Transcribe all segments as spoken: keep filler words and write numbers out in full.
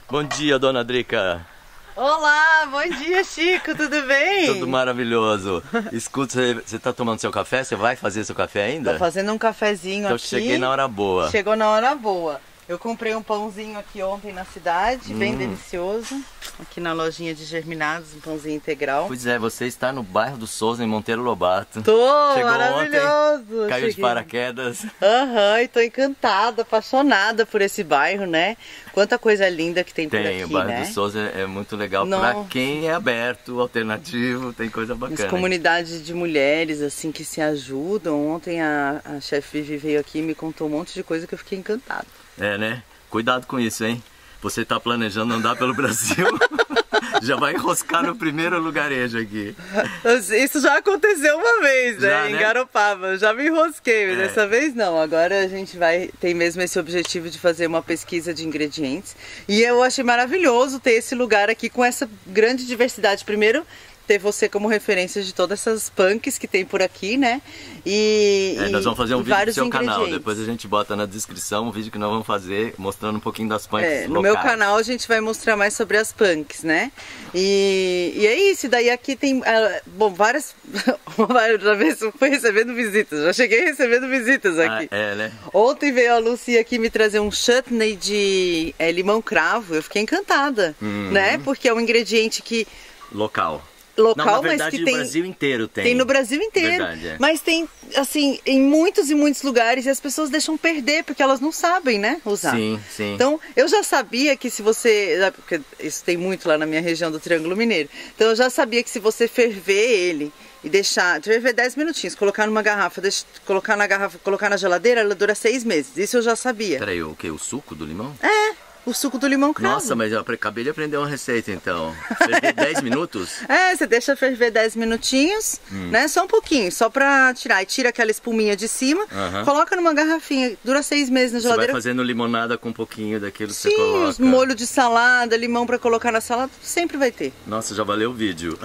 Bom dia, dona Drica. Olá, bom dia, Chico, tudo bem? Tudo maravilhoso. Escuta, você, você tá tomando seu café? Você vai fazer seu café ainda? Tô fazendo um cafezinho então, aqui. Então cheguei na hora boa. Chegou na hora boa. Eu comprei um pãozinho aqui ontem na cidade, hum. bem delicioso. Aqui na lojinha de Germinados, um pãozinho integral. Pois é, você está no bairro do Souza, em Monteiro Lobato. Tô, Chegou maravilhoso. Ontem, caiu Cheguei. de paraquedas. Aham, uhum, e tô encantada, apaixonada por esse bairro, né? Quanta coisa linda que tem, tem por aqui, Tem, o bairro né? do Souza é muito legal. Não. Pra quem é aberto, alternativo, tem coisa bacana. As comunidades de mulheres, assim, que se ajudam. Ontem a, a chefe Vivi veio aqui e me contou um monte de coisa que eu fiquei encantada. É, né? Cuidado com isso, hein? Você tá planejando andar pelo Brasil, já vai enroscar no primeiro lugarejo aqui. Isso já aconteceu uma vez, né? Já, em né? Garopaba. Já me enrosquei, mas é. dessa vez não. Agora a gente vai tem mesmo esse objetivo de fazer uma pesquisa de ingredientes. E eu achei maravilhoso ter esse lugar aqui com essa grande diversidade. Primeiro, ter você como referência de todas essas punks que tem por aqui, né? E, é, nós vamos fazer um e vídeo no seu canal, depois a gente bota na descrição o vídeo que nós vamos fazer, mostrando um pouquino das punks é, no locais. meu canal a gente vai mostrar mais sobre as punks, né? E, e é isso, daí aqui tem, bom, várias, várias eu fui recebendo visitas, já cheguei recebendo visitas aqui. Ah, é, né? Ontem veio a Lucia aqui me trazer um chutney de é, limão cravo, eu fiquei encantada, uhum. né? Porque é um ingrediente que... Local. Local, Não, na verdade, mas que no tem, Brasil inteiro tem. Tem no Brasil inteiro. Verdade, é. Mas tem, assim, em muitos e muitos lugares e as pessoas deixam perder porque elas não sabem, né, usar. Sim, sim. Então, eu já sabia que se você... Porque isso tem muito lá na minha região do Triângulo Mineiro. Então, eu já sabia que se você ferver ele e deixar... Ferver dez minutinhos, colocar numa garrafa, deixa, colocar na garrafa, colocar na geladeira, ela dura seis meses. Isso eu já sabia. Peraí, o que? O suco do limão? É. O suco do limão cravo. Nossa, mas eu acabei de aprender uma receita, então. Ferver dez minutos? É, você deixa ferver dez minutinhos, hum. né? Só um pouquinho, só pra tirar. E tira aquela espuminha de cima, uh-huh. coloca numa garrafinha, dura seis meses na geladeira. Você vai fazendo limonada com um pouquinho daquilo que Sim, você coloca. Sim, molho de salada, limão pra colocar na salada, sempre vai ter. Nossa, já valeu o vídeo.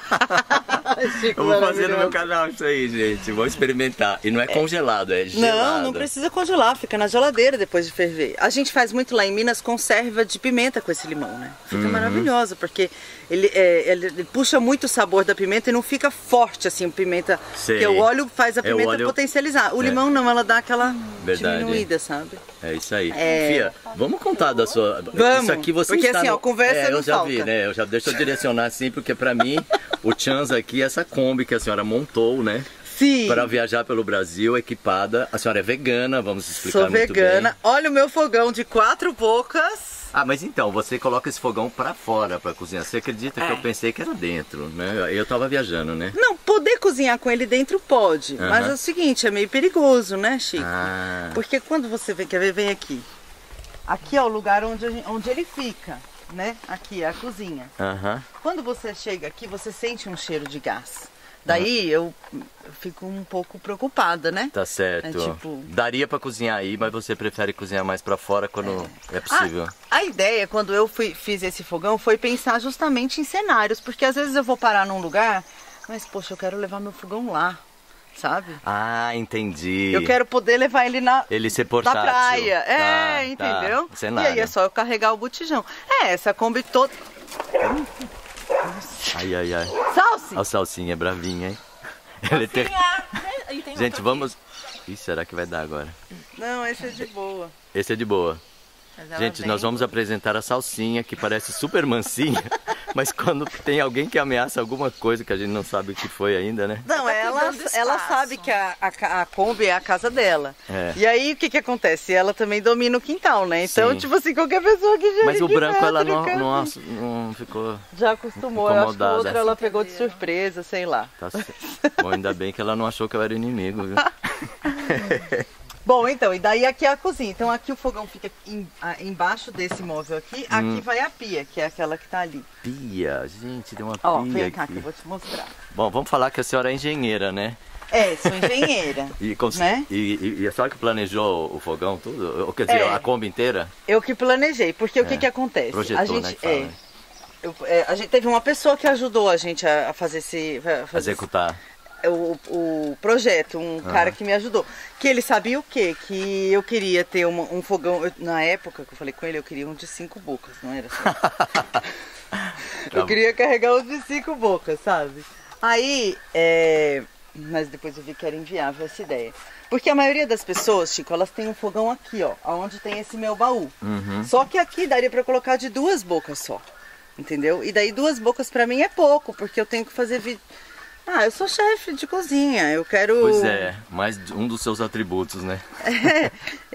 Eu vou fazer no meu canal isso aí, gente. Vou experimentar. E não é, é congelado, é gelado. Não, não precisa congelar, fica na geladeira depois de ferver. A gente faz muito lá em Minas conserva de pimenta com esse limão, né? Fica uhum. maravilhoso, porque ele, é, ele, ele puxa muito o sabor da pimenta e não fica forte assim, o pimenta. Sei. Porque o óleo faz a pimenta é, óleo... potencializar. O é. limão não, ela dá aquela Verdade. diminuída, sabe? É isso aí. É... Fia, vamos contar da sua... Vamos, isso aqui você porque está assim, no... ó, conversa é, não eu já falta. vi, né? Eu já deixo eu direcionar assim, porque pra mim, o Chans aqui, essa Kombi que a senhora montou, né? Sim. Para viajar pelo Brasil, equipada. A senhora é vegana, vamos explicar Sou muito vegana. bem. Olha o meu fogão de quatro bocas. Ah, mas então, você coloca esse fogão pra fora pra cozinhar. Você acredita é. que eu pensei que era dentro, né? Eu tava viajando, né? Não, poder cozinhar com ele dentro pode. Uh-huh. Mas é o seguinte, é meio perigoso, né, Chico? Ah. Porque quando você vem, quer ver, vem aqui. Aqui é o lugar onde, a gente, onde ele fica, né? Aqui é a cozinha. Uh-huh. Quando você chega aqui, você sente um cheiro de gás. Daí eu, eu fico um pouco preocupada, né? Tá certo. É, tipo... Daria pra cozinhar aí, mas você prefere cozinhar mais pra fora quando é, é possível. A, a ideia, quando eu fui, fiz esse fogão, foi pensar justamente em cenários. Porque às vezes eu vou parar num lugar, mas poxa, eu quero levar meu fogão lá, sabe? Ah, entendi. Eu quero poder levar ele na, ele ser portátil. na praia. Tá, é, entendeu? Tá. Cenário. E aí é só eu carregar o botijão. É, essa Kombi toda... Ai, ai, ai. Salsi! Olha o Salsinha, é bravinho, hein? Ele tem... Gente, vamos... Ih, será que vai dar agora? Não, esse é de boa. Esse é de boa. Gente, nós vamos apresentar a Salsinha, que parece super mansinha, mas quando tem alguém que ameaça alguma coisa que a gente não sabe o que foi ainda, né? Não, ela, ela sabe que a, a, a Kombi é a casa dela. É. E aí, o que que acontece? Ela também domina o quintal, né? Então, Sim. tipo assim, qualquer pessoa que já... Mas o branco, ela não, não, não ficou... Já acostumou, eu acho que a outra ela pegou de surpresa, sei lá. Tá certo. Bom, ainda bem que ela não achou que eu era inimigo, viu? Bom, então, e daí aqui é a cozinha. Então aqui o fogão fica em, a, embaixo desse móvel aqui. Aqui hum. vai a pia, que é aquela que tá ali. Pia? Gente, tem uma Ó, pia vem cá aqui. que eu vou te mostrar. Bom, vamos falar que a senhora é engenheira, né? É, sou engenheira. e, cons... né? e, e, e a senhora que planejou o fogão, tudo? Ou, quer dizer, é. a Kombi inteira? Eu que planejei, porque é. o que que acontece? Projetou, a gente, né, que fala, é, né? eu, é, a gente teve uma pessoa que ajudou a gente a, a fazer esse... A fazer Executar. Esse... o, o projeto, um uhum. cara que me ajudou. Que ele sabia o quê? Que eu queria ter uma, um fogão, eu, na época que eu falei com ele, eu queria um de cinco bocas, não era só. Eu queria carregar um de cinco bocas, sabe? Aí, é... mas depois eu vi que era inviável essa ideia. Porque a maioria das pessoas, Chico, elas têm um fogão aqui, ó, onde tem esse meu baú. Uhum. Só que aqui daria pra colocar de duas bocas só, entendeu? E daí duas bocas pra mim é pouco, porque eu tenho que fazer vídeo... Ah, eu sou chefe de cozinha, eu quero... Pois é, mais um dos seus atributos, né? É,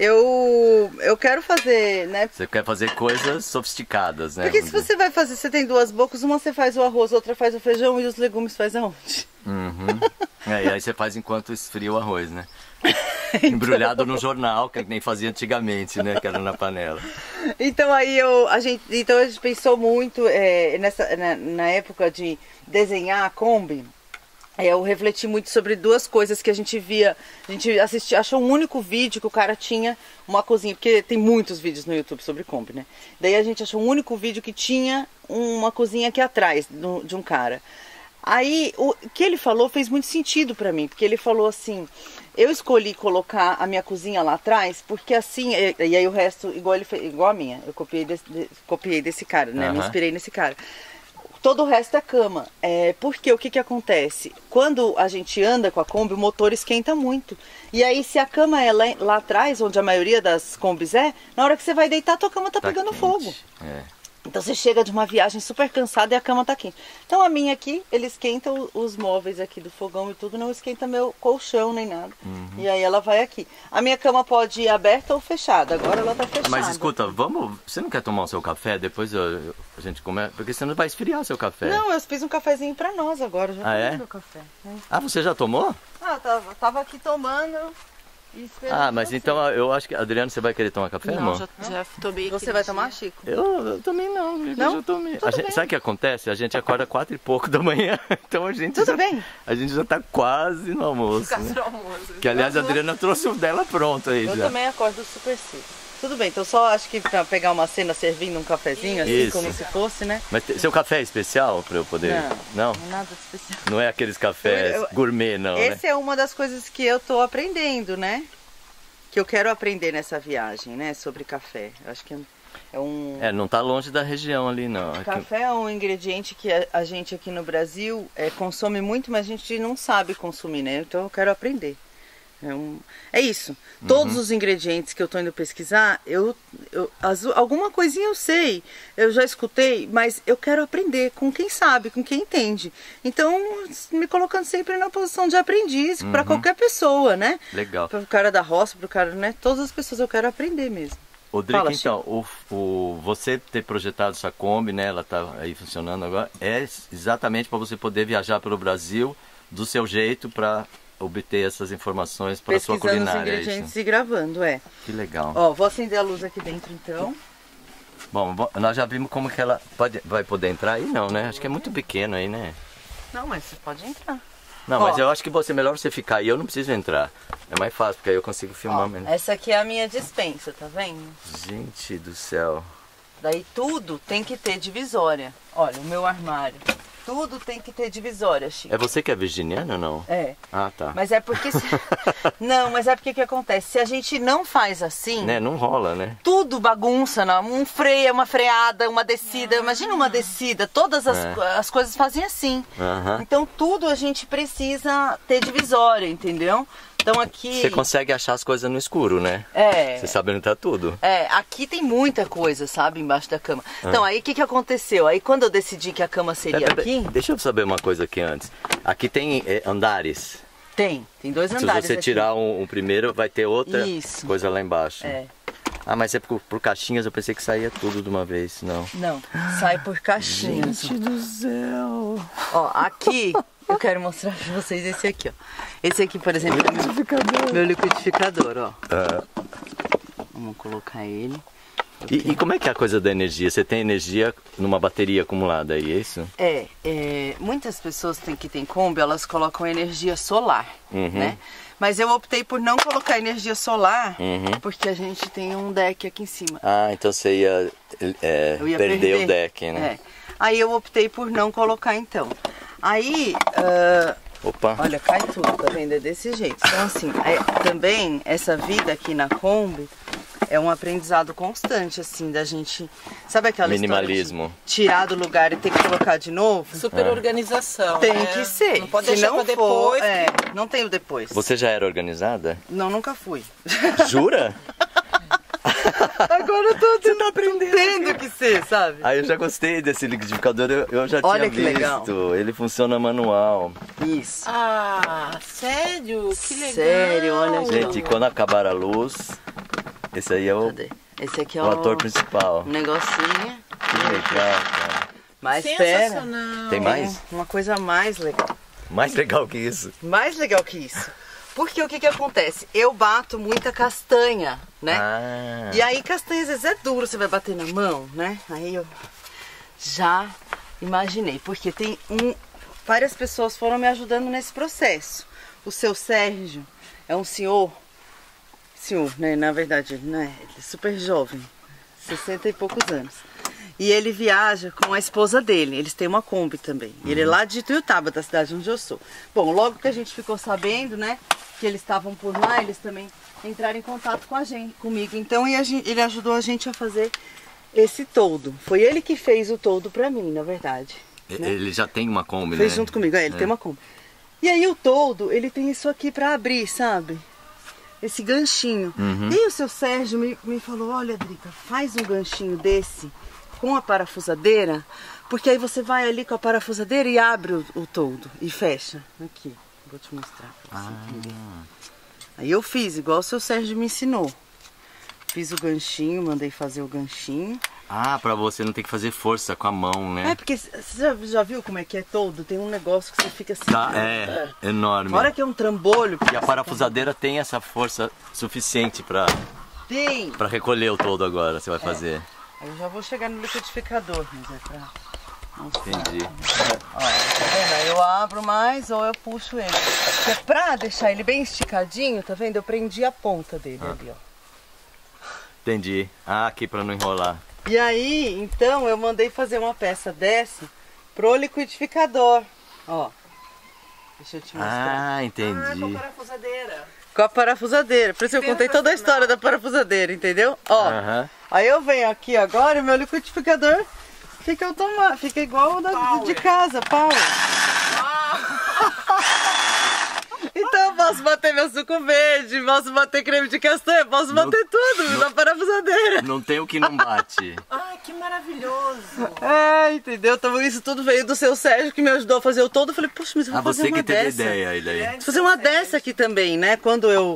eu, eu quero fazer, né? Você quer fazer coisas sofisticadas, né? Porque se você vai fazer, você tem duas bocas, uma você faz o arroz, outra faz o feijão e os legumes faz aonde? Uhum. É, e aí você faz enquanto esfria o arroz, né? Então... Embrulhado no jornal, que nem fazia antigamente, né? Que era na panela. Então aí eu, a gente, então a gente pensou muito é, nessa, na, na época de desenhar a Kombi. Eu refleti muito sobre duas coisas que a gente via, a gente assistia, achou um único vídeo que o cara tinha uma cozinha, porque tem muitos vídeos no YouTube sobre Kombi, né? Daí a gente achou um único vídeo que tinha uma cozinha aqui atrás do, de um cara. Aí o que ele falou fez muito sentido pra mim, porque ele falou assim, eu escolhi colocar a minha cozinha lá atrás, porque assim, e, e aí o resto igual, ele fez, igual a minha, eu copiei desse, de, copiei desse cara, né? Uhum. Me inspirei nesse cara. Todo o resto é cama, é, porque o que que acontece? Quando a gente anda com a Kombi, o motor esquenta muito. E aí se a cama é lá, lá atrás, onde a maioria das Kombis é, na hora que você vai deitar, tua cama tá, tá pegando quente. Fogo. É. Então você chega de uma viagem super cansada e a cama tá quente. Então a minha aqui, ele esquenta os móveis aqui do fogão e tudo, não esquenta meu colchão nem nada. Uhum. E aí ela vai aqui. A minha cama pode ir aberta ou fechada, agora ela tá fechada. Mas escuta, vamos, você não quer tomar o seu café? Depois eu, a gente começa, porque você não vai esfriar o seu café. Não, eu fiz um cafezinho pra nós agora, já ah, é? meu café. Né? Ah, você já tomou? Ah, eu tava, tava aqui tomando... Ah, mas você. Então eu acho que, Adriano, você vai querer tomar café, não, irmão? Já, já tomei. Você vai tomar, Chico? Eu, eu também não, não? Eu já tomei. A gente, sabe o que acontece? A gente acorda quatro e pouco da manhã, então a gente Tudo já, bem? A gente já tá quase no almoço. Quase né? no almoço. Que aliás a Adriana trouxe o dela pronto aí eu já. Eu também acordo super cedo. Tudo bem, então só acho que pra pegar uma cena servindo um cafezinho, assim, Isso. como se fosse, né? Mas seu café é especial pra eu poder... Não, não? não é nada de especial. Não é aqueles cafés eu, eu, gourmet, não, Esse né? é uma das coisas que eu tô aprendendo, né? Que eu quero aprender nessa viagem, né? Sobre café. Eu acho que é um... É, não tá longe da região ali, não. Café é um ingrediente que a, a gente aqui no Brasil é, consome muito, mas a gente não sabe consumir, né? Então eu quero aprender. É, um... é isso. Uhum. Todos os ingredientes que eu tô indo pesquisar, eu, eu as, alguma coisinha eu sei, eu já escutei, mas eu quero aprender com quem sabe, com quem entende. Então, me colocando sempre na posição de aprendiz uhum. para qualquer pessoa, né? Legal. Para o cara da roça, para o cara, né? Todas as pessoas eu quero aprender mesmo. Ô, Drica, então, o, o, você ter projetado essa Kombi, né? Ela tá aí funcionando agora, é exatamente para você poder viajar pelo Brasil do seu jeito para obter essas informações para a sua culinária. Pesquisando os ingredientes e gravando, é. Que legal. Ó, vou acender a luz aqui dentro então. Bom, nós já vimos como que ela pode, vai poder entrar aí, não, né? Acho que é muito pequeno aí, né? Não, mas você pode entrar. Não, ó, mas eu acho que você é melhor você ficar aí, eu não preciso entrar. É mais fácil, porque aí eu consigo filmar ó, mesmo. Essa aqui é a minha despensa, tá vendo? Gente do céu. Daí tudo tem que ter divisória. Olha, o meu armário. Tudo tem que ter divisória, Chico. É você que é virginiana ou não? É. Ah, tá. Mas é porque... Se... não, mas é porque o que acontece? Se a gente não faz assim... Né? Não rola, né? Tudo bagunça, não? Um freio, uma freada, uma descida. Imagina uma descida. Todas as, é. as coisas fazem assim. Uhum. Então tudo a gente precisa ter divisória, entendeu? Então aqui... Você consegue achar as coisas no escuro, né? É. Você sabe onde tá tudo. É, aqui tem muita coisa, sabe, embaixo da cama. Ah. Então aí o que que aconteceu? Aí quando eu decidi que a cama seria pera, pera, aqui... Deixa eu saber uma coisa aqui antes. Aqui tem é, andares? Tem, tem dois andares. Se você aqui. tirar um, um primeiro, vai ter outra Isso. coisa lá embaixo. É. Ah, mas é por, por caixinhas, eu pensei que saía tudo de uma vez, não. Não, sai por caixinhas. Gente do céu! Ó, aqui... Eu quero mostrar pra vocês esse aqui, ó. Esse aqui, por exemplo, é meu, meu liquidificador, ó. Ah. Vamos colocar ele. E, e como é que é a coisa da energia? Você tem energia numa bateria acumulada aí, é isso? É, é muitas pessoas têm, que tem Kombi, elas colocam energia solar, uhum. né? Mas eu optei por não colocar energia solar, uhum. porque a gente tem um deck aqui em cima. Ah, então você ia, é, eu ia perder, perder o deck, né? É. Aí eu optei por não colocar então. Aí, uh, Opa. Olha, cai tudo, tá vendo? É desse jeito. Então, assim, é, também essa vida aqui na Kombi é um aprendizado constante, assim, da gente... Sabe aquela minimalismo, história de tirar do lugar e ter que colocar de novo? Super é. organização. Tem né? que ser. Não pode Se deixar não pra depois. For, é, não tem o depois. Você já era organizada? Não, nunca fui. Jura? Agora eu tô Você tá aprendendo. tendo que ser, sabe? Ah, eu já gostei desse liquidificador, eu, eu já Olha tinha que visto. legal. Ele funciona manual. Isso. Ah, sério? Que legal. Sério, olha aqui. Gente, quando acabar a luz, esse aí é o, Cadê? Esse aqui é o o, ator principal. um negocinho. Que legal, cara. Mas pera, Sensacional. Tem mais? uma coisa mais legal. Mais legal que isso. Mais legal que isso. Porque o que que acontece? Eu bato muita castanha, né? Ah. E aí castanha às vezes é duro, você vai bater na mão, né? Aí eu já imaginei, porque tem um... Várias pessoas foram me ajudando nesse processo. O seu Sérgio é um senhor, senhor, né? Na verdade, né? Ele é super jovem, sessenta e poucos anos. E ele viaja com a esposa dele, eles têm uma Kombi também. E ele é lá de Ituiutaba, da cidade onde eu sou. Bom, logo que a gente ficou sabendo, né, que eles estavam por lá, eles também entraram em contato com a gente, comigo. Então e a gente, ele ajudou a gente a fazer esse toldo. Foi ele que fez o toldo pra mim, na verdade. Né? Ele já tem uma Kombi, Fez né? junto comigo, é, ele É. tem uma Kombi. E aí o toldo, ele tem isso aqui pra abrir, sabe? Esse ganchinho. Uhum. E o seu Sérgio me, me falou, olha, Drica, faz um ganchinho desse com a parafusadeira, porque aí você vai ali com a parafusadeira e abre o, o toldo e fecha. Aqui, vou te mostrar pra você Ah. entender. Aí eu fiz, igual o seu Sérgio me ensinou. Fiz o ganchinho, mandei fazer o ganchinho. Ah, pra você não ter que fazer força com a mão, né? É, porque você já, já viu como é que é toldo? Tem um negócio que você fica assim... Tá, é, enorme. Hora que é um trambolho... E a parafusadeira tem essa força suficiente pra, Tem! pra recolher o todo agora, você vai fazer. Aí eu já vou chegar no liquidificador, mas é pra... Entendi. Ó, tá vendo? Aí eu abro mais ou eu puxo ele. Porque pra deixar ele bem esticadinho, tá vendo? Eu prendi a ponta dele Ah. ali, ó. Entendi. Ah, aqui pra não enrolar. E aí, então, eu mandei fazer uma peça dessa pro liquidificador. Ó. Deixa eu te mostrar. Ah, Ah, com entendi. parafusadeira. Com a parafusadeira. Por isso eu contei toda a história da parafusadeira, entendeu? Ó. Aham. Aí eu venho aqui agora e meu liquidificador fica automático, fica igual o da, Power. de casa, power. Então eu posso bater meu suco verde, posso bater creme de castanha, posso Não- bater tudo não- na parafusadeira. Não tem o que não bate. Ai, que maravilhoso. É, entendeu? Então isso tudo veio do seu Sérgio que me ajudou a fazer o todo. Eu falei, poxa, mas eu vou Ah, fazer você uma que teve dessa. ideia aí daí. É. Vou fazer uma dessa aqui também, né? Quando eu,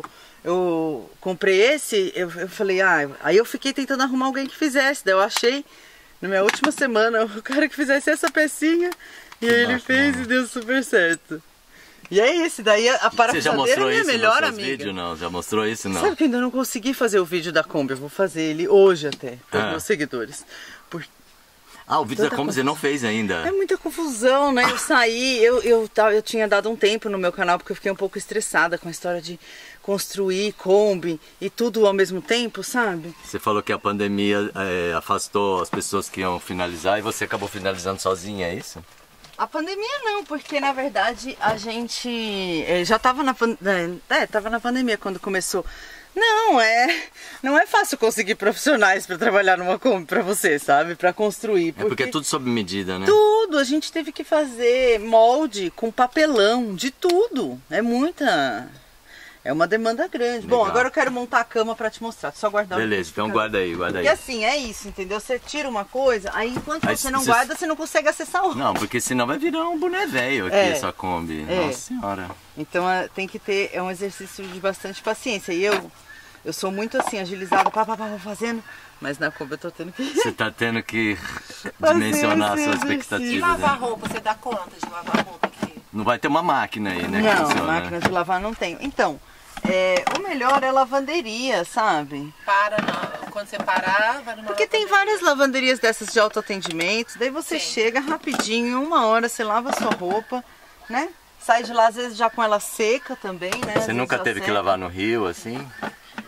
eu comprei esse, eu, eu falei, ah, aí eu fiquei tentando arrumar alguém que fizesse. Daí eu achei, na minha última semana, o cara que fizesse essa pecinha. E aí ele bacana. fez e deu super certo. E é isso, daí a Você já parafusadeira é mostrou minha isso melhor nos seus amiga. vídeos? Não, já mostrou isso? Não. Sabe que eu ainda não consegui fazer o vídeo da Kombi, eu vou fazer ele hoje até, para os Ah. meus seguidores. Porque Ah, o vídeo da Tanta Kombi você não fez ainda. é muita confusão, né? Eu saí, eu, eu, tava- eu tinha dado um tempo no meu canal porque eu fiquei um pouco estressada com a história de construir Kombi e tudo ao mesmo tempo, sabe? Você falou que a pandemia é, afastou as pessoas que iam finalizar e você acabou finalizando sozinha, é isso? A pandemia não, porque na verdade a gente eh, já estava na, pan- é, tava na pandemia quando começou. Não, é, não é fácil conseguir profissionais para trabalhar numa Kombi para você, sabe? Para construir. É porque é tudo sob medida, né? Tudo, a gente teve que fazer molde com papelão, de tudo. É muita. É uma demanda grande. Bom, Legal. agora eu quero montar a cama para te mostrar. Só guardar o Beleza, então liquidificador. guarda aí, guarda aí. E assim, é isso, entendeu? Você tira uma coisa, aí enquanto Aí você não você- guarda, você não consegue acessar outra. Não, porque senão vai virar um boné velho aqui, É. essa Kombi. É. Nossa senhora. Então é, tem que ter, é um exercício de bastante paciência. E eu, eu sou muito assim, agilizada, pá, pá, pá, pá, fazendo. Mas na Kombi eu tô tendo que... Você tá tendo que Fazer dimensionar a esse sua exercício. E expectativa. lavar Né? roupa, você dá conta de lavar roupa aqui? Não vai ter uma máquina aí, né? que Não, funciona, máquina né? de lavar não tenho. Então, é, o melhor é lavanderia, sabe? Para, na, quando você parar, vai numa Porque tem lavanderia. várias lavanderias dessas de autoatendimento, daí você Sim. chega rapidinho, uma hora, você lava a sua roupa, né? Sai de lá às vezes já com ela seca também, né? Às Você vezes nunca já teve que seca. lavar no rio, assim?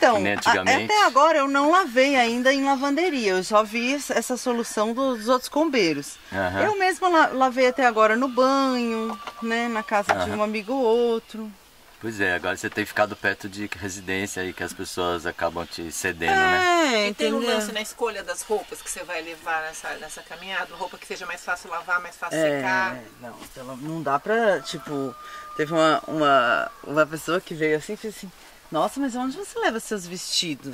Então, que nem a- antigamente. até agora eu não lavei ainda em lavanderia. Eu só vi essa solução dos outros combeiros. Aham. Eu mesma la- lavei até agora no banho, né? Na casa de um amigo ou outro. Pois é, agora você tem ficado perto de residência aí que as pessoas acabam te cedendo, né? É, E tem um entendeu? lance na escolha das roupas que você vai levar nessa, nessa caminhada, roupa que seja mais fácil lavar, mais fácil secar. É, não, então não dá pra, tipo, teve uma, uma, uma pessoa que veio assim e fez assim, nossa, mas onde você leva seus vestidos?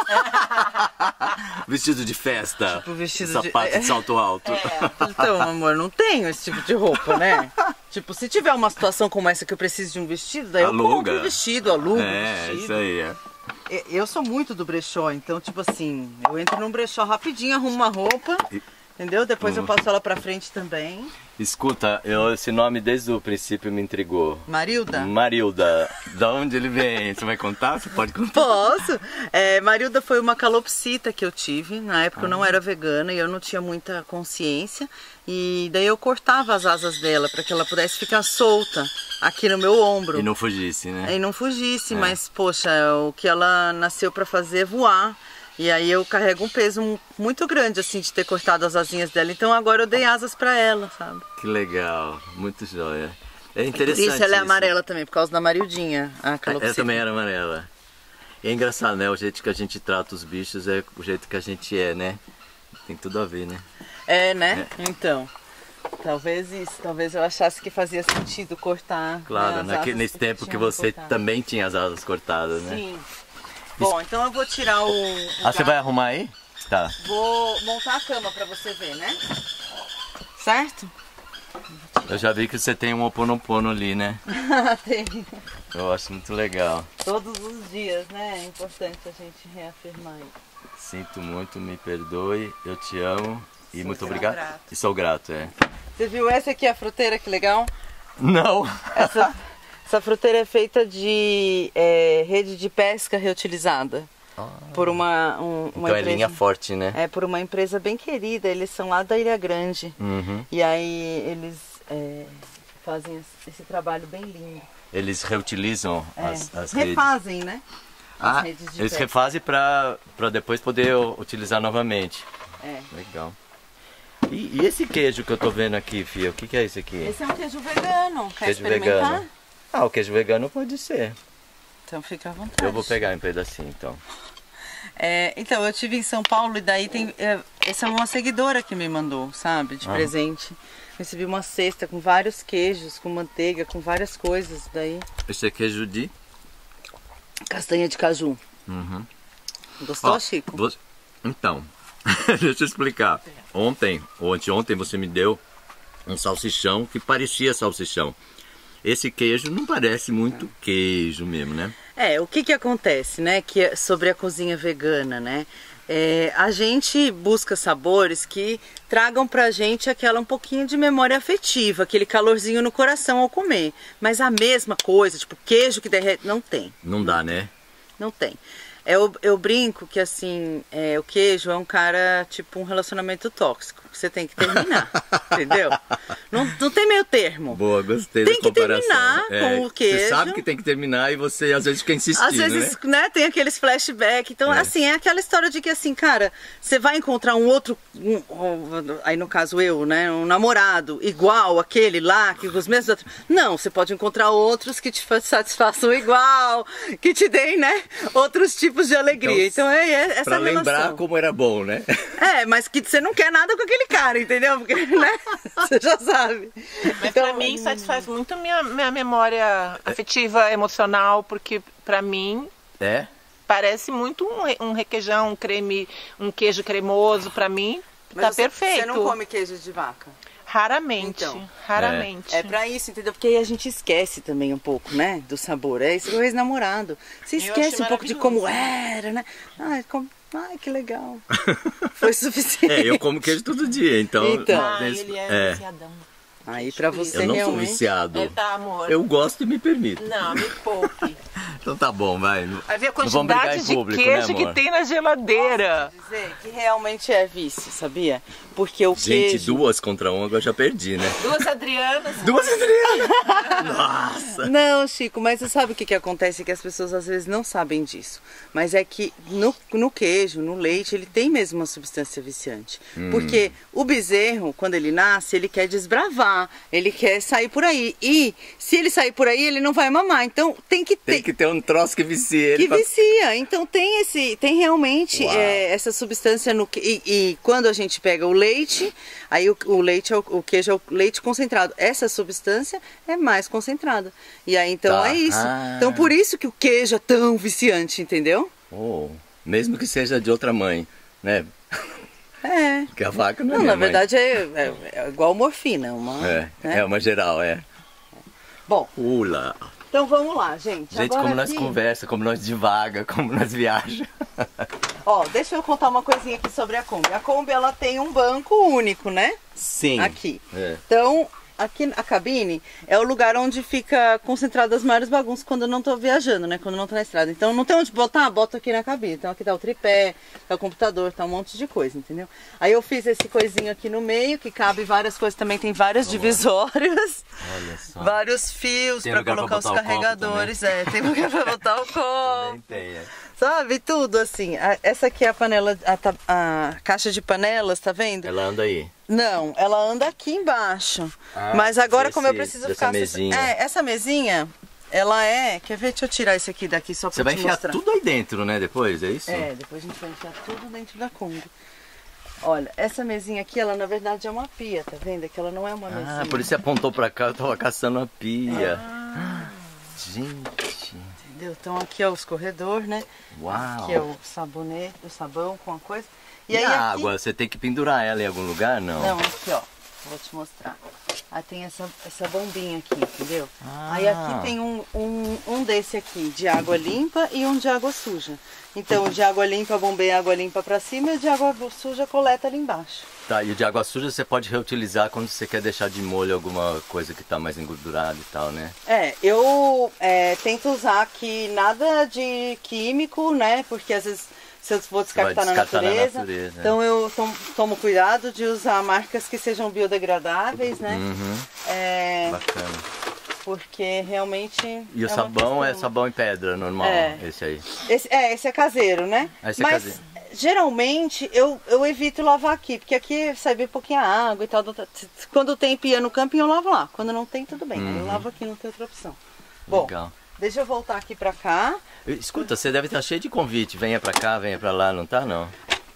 Vestido de festa, Tipo, vestido de- sapato de salto alto. Então, amor, não tenho esse tipo de roupa, né? Tipo, se tiver uma situação como essa que eu preciso de um vestido, daí eu Aluga. compro um vestido, alugo um É, vestido. isso aí, é. E- Eu sou muito do brechó, então, tipo assim, eu entro num brechó rapidinho, arrumo uma roupa, E- entendeu? Depois Hum. eu passo ela pra frente também. Escuta, eu, esse nome desde o princípio me intrigou. Marilda? Marilda, da onde ele vem? Você vai contar? Você pode contar? Posso. É, Marilda foi uma calopsita que eu tive. Na época eu não era vegana e eu não tinha muita consciência. E daí eu cortava as asas dela para que ela pudesse ficar solta aqui no meu ombro. E não fugisse, né? E não fugisse, É. mas poxa, o que ela nasceu para fazer é voar. E aí eu carrego um peso muito grande assim de ter cortado as asinhas dela. Então agora eu dei asas para ela, sabe? Que legal, muito joia. É Por interessante isso ela é amarela também, por causa da Marildinha, a calopsita. Eu também era amarela. E é engraçado, né? O jeito que a gente trata os bichos é o jeito que a gente é, né? Tem tudo a ver, né? É, né? Então, talvez isso. Talvez eu achasse que fazia sentido cortar. Claro, né, as naquele, asas nesse tempo que tinham você cortado. também tinha as asas cortadas, né? Sim. Bom, então eu vou tirar o... o Ah, você gato. vai arrumar aí? Tá. Vou montar a cama pra você ver, né? Certo? Eu já vi que você tem um oponopono ali, né? Tem. Eu acho muito legal. Todos os dias, né? É importante a gente reafirmar isso. Sinto muito, me perdoe, eu te amo e muito sou obrigado. grato. E sou grato, é. Você viu essa aqui, a fruteira, que legal? Não! Essa, essa fruteira é feita de é, rede de pesca reutilizada. Por uma, um, uma Então é empresa. linha forte, né? É, por uma empresa bem querida, eles são lá da Ilha Grande. Uhum. E aí eles é, fazem esse, esse trabalho bem lindo. Eles reutilizam É, as, as redes. refazem, né? As Ah, redes de eles pesca. refazem para depois poder utilizar novamente. É. Legal. E, e esse queijo que eu tô vendo aqui, Fia, o que, que é isso aqui? Esse é um queijo vegano. Quer Queijo experimentar? vegano. Ah, o queijo vegano pode ser. Então fica à vontade. Eu vou pegar um pedacinho, então. É, então, eu tive em São Paulo e daí tem. É, essa é uma seguidora que me mandou, sabe? De Ah. presente. Recebi uma cesta com vários queijos, com manteiga, com várias coisas. Daí. Esse é queijo de... Castanha de caju. Uhum. Gostou, Ó, Chico? você- Então, deixa eu explicar. Ontem, ou anteontem, você me deu um salsichão que parecia salsichão. Esse queijo não parece muito queijo mesmo, né? É, o que que acontece, né, que é sobre a cozinha vegana, né? É, a gente busca sabores que tragam pra gente aquela um pouquinho de memória afetiva, aquele calorzinho no coração ao comer. Mas a mesma coisa, tipo queijo que derrete, não tem, Não dá, né? não tem. Eu, eu brinco que assim, é, o queijo é um cara, tipo um relacionamento tóxico, que você tem que terminar, entendeu? Não, não tem meio termo. Boa, gostei Tem da que comparação. terminar É, com o queijo. Você sabe que tem que terminar e você às vezes fica insistindo, Às vezes, né? né, tem aqueles flashbacks. Então, É. assim, é aquela história de que, assim, cara, você vai encontrar um outro, um- um- aí no caso eu, né, um namorado igual aquele lá, que os mesmos... Não, você pode encontrar outros que te fa- satisfaçam igual, que te deem, né, outros tipos de alegria. Então, é, é essa Pra relação. lembrar como era bom, né? É, mas que você não quer nada com aquele cara, entendeu? Porque, né, você já sabe. Mas Então, pra mim satisfaz muito minha, minha memória afetiva, emocional, porque pra mim É? parece muito um, re- um requeijão, um creme, um queijo cremoso, pra mim mas tá você- perfeito. Você não come queijo de vaca? Raramente, Então. raramente. É pra isso, entendeu? Porque aí a gente esquece também um pouco, né? Do sabor. É isso, o ex-namorado. Você Eu esquece achei um pouco de como era, né? Ai, como... Ai que legal. Foi suficiente. É, eu como queijo todo dia, então... Então. Ah, nesse- ele é, é. viciadão. Aí pra você Eu não sou realmente... viciado. É, tá, amor. Eu gosto e me permito. Não, me poupe. Então tá bom, vai. Vai ver a Não vamos brigar quantidade em de público, queijo né, que amor? tem na geladeira. Posso dizer que realmente é vício, sabia? Porque o Gente, queijo... duas contra um, agora eu já perdi, né? Duas Adrianas. Duas Adrianas! Nossa! Não, Chico, mas você sabe o que, que acontece? Que as pessoas às vezes não sabem disso. Mas é que no, no queijo, no leite, ele tem mesmo uma substância viciante. Hum. Porque o bezerro, quando ele nasce, ele quer desbravar, ele quer sair por aí. E se ele sair por aí, ele não vai mamar. Então tem que ter... Tem que ter um troço que vicia ele. Que pra- vicia. Então tem esse, tem realmente Uau. é, essa substância no que- e, e quando a gente pega o leite, aí o, o leite é o, o queijo é o leite concentrado. Essa substância é mais concentrada. E aí então Tá. é isso. Ah. Então por isso que o queijo é tão viciante, entendeu? Oh, mesmo que seja de outra mãe, né? É. Porque a vaca não é Não, minha na mãe. verdade é, é- é igual morfina, uma. É, né? é uma geral, é. Bom, Ula. então vamos lá, gente. Gente, Agora como nós aqui- conversa, como nós divaga, como nós viaja. Ó, deixa eu contar uma coisinha aqui sobre a Kombi. A Kombi ela tem um banco único, né? Sim. Aqui. É. Então, aqui a cabine é o lugar onde fica concentrado as maiores bagunças quando eu não tô viajando, né? Quando eu não tô na estrada. Então não tem onde botar, boto aqui na cabine. Então aqui tá o tripé, tá o computador, tá um monte de coisa, entendeu? Aí eu fiz esse coisinho aqui no meio, que cabe várias coisas, também tem várias divisórias, Olha só. vários fios Tem pra lugar pra colocar os botar o copo carregadores. É, tem lugar pra botar o copo. Nem tem, é. Sabe, tudo assim. A- Essa aqui é a panela, a, ta- a caixa de panelas, tá vendo? Ela anda aí. Não, ela anda aqui embaixo. Ah, Mas agora, como eu desse- preciso dessa ficar... mesinha. É, essa mesinha, ela é... Quer ver? Deixa eu tirar isso aqui daqui só pra Você vai te enfiar mostrar. tudo aí dentro, né, depois, é isso? É, depois a gente vai enfiar tudo dentro da Kombi. Olha, essa mesinha aqui, ela na verdade é uma pia, tá vendo? É que ela não é uma mesinha. Ah, por isso você apontou pra cá, eu tava caçando a pia. Ah. Gente, Entendeu? Então aqui é o escorredor, né? uau. Aqui é o sabonete, o sabão com a coisa. E, aí a aqui... água, você tem que pendurar ela em algum lugar, não? Não, aqui ó, vou te mostrar. Aí tem essa, essa bombinha aqui, entendeu? Ah. Aí aqui tem um, um, um desse aqui, de água limpa e um de água suja. Então o de água limpa bombeia água limpa pra cima e o de água suja coleta ali embaixo. Tá, e o de água suja você pode reutilizar quando você quer deixar de molho alguma coisa que tá mais engordurada e tal, né? É, eu é, tento usar aqui nada de químico, né? Porque às vezes se eu vou descartar, vai descartar na, na natureza, natureza, é. então eu tomo, tomo cuidado de usar marcas que sejam biodegradáveis, né? Uhum, É, bacana. porque realmente... E o é uma sabão é questão. sabão em pedra, normal, É. esse aí. Esse, é, esse é caseiro, né? Ah, esse é Mas caseiro. geralmente eu, eu evito lavar aqui, porque aqui sai bem pouquinha água e tal. Quando tem pia no camping eu lavo lá, quando não tem tudo bem, aí eu lavo aqui, não tem outra opção. Bom, Legal. deixa eu voltar aqui pra cá. Escuta, você deve estar cheio de convite. Venha pra cá, venha pra lá, não tá, não?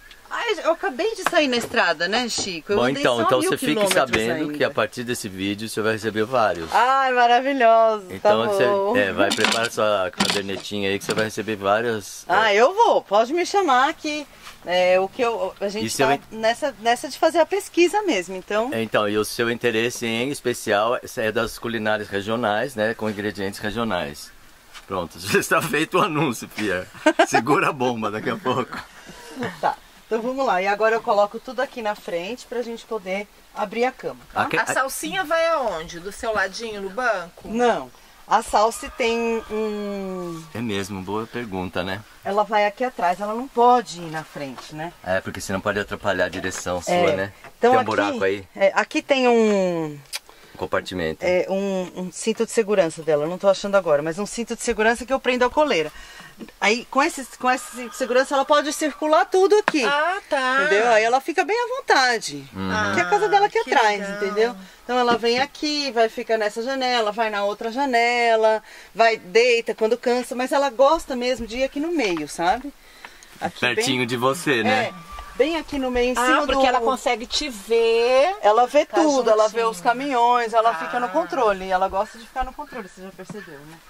Ai, eu acabei de sair na estrada, né, Chico? Eu Bom, andei então, só então mil você fique quilômetros sabendo ainda. que a partir desse vídeo você vai receber vários. Ai, maravilhoso, Então tá você bom. é, vai preparar sua cadernetinha aí que você vai receber várias. Ah, eu vou, pode me chamar que é, o que eu, a gente E se eu tá en- nessa, nessa de fazer a pesquisa mesmo, então... É, então, e o seu interesse em especial é das culinárias regionais, né? Com ingredientes regionais. Pronto, já está feito o anúncio, Pia. Segura a bomba daqui a pouco. Tá, então vamos lá. E agora eu coloco tudo aqui na frente pra gente poder abrir a cama. Tá? Aque- A salsinha vai aonde? Do seu ladinho no banco? Não, a Salsi tem um... É mesmo, boa pergunta, né? Ela vai aqui atrás, ela não pode ir na frente, né? É, porque senão pode atrapalhar a direção sua, É, né? Então Tem um aqui, buraco aí, é, aqui tem um, um compartimento. é, um, um cinto de segurança dela, eu não tô achando agora, mas um cinto de segurança que eu prendo a coleira. Aí com esse, com esse cinto de segurança ela pode circular tudo aqui. Ah, tá. Entendeu? Aí ela fica bem à vontade. Uhum. Que é a casa dela aqui que atrás, legal. entendeu? Então ela vem aqui, vai ficar nessa janela, vai na outra janela, vai, deita quando cansa, mas ela gosta mesmo de ir aqui no meio, sabe? Aqui Pertinho bem, de você, né? é, bem aqui no meio, em cima Ah, porque do... ela consegue te ver. Ela vê Tá tudo, ela vê juntinho. os caminhões, ela Ah. fica no controle. E ela gosta de ficar no controle, você já percebeu, né?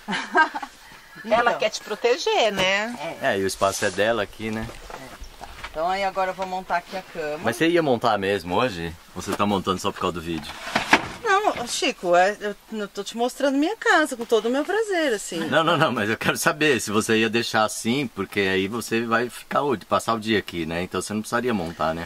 Ela Então, quer te proteger, né? É, e o espaço é dela aqui, né? Então aí agora eu vou montar aqui a cama. Mas você ia montar mesmo hoje? Ou você tá montando só por causa do vídeo? Não, Chico, é, eu, eu tô te mostrando minha casa com todo o meu prazer, assim. Não, não, não, mas eu quero saber se você ia deixar assim, porque aí você vai ficar o- passar o dia aqui, né? Então você não precisaria montar, né?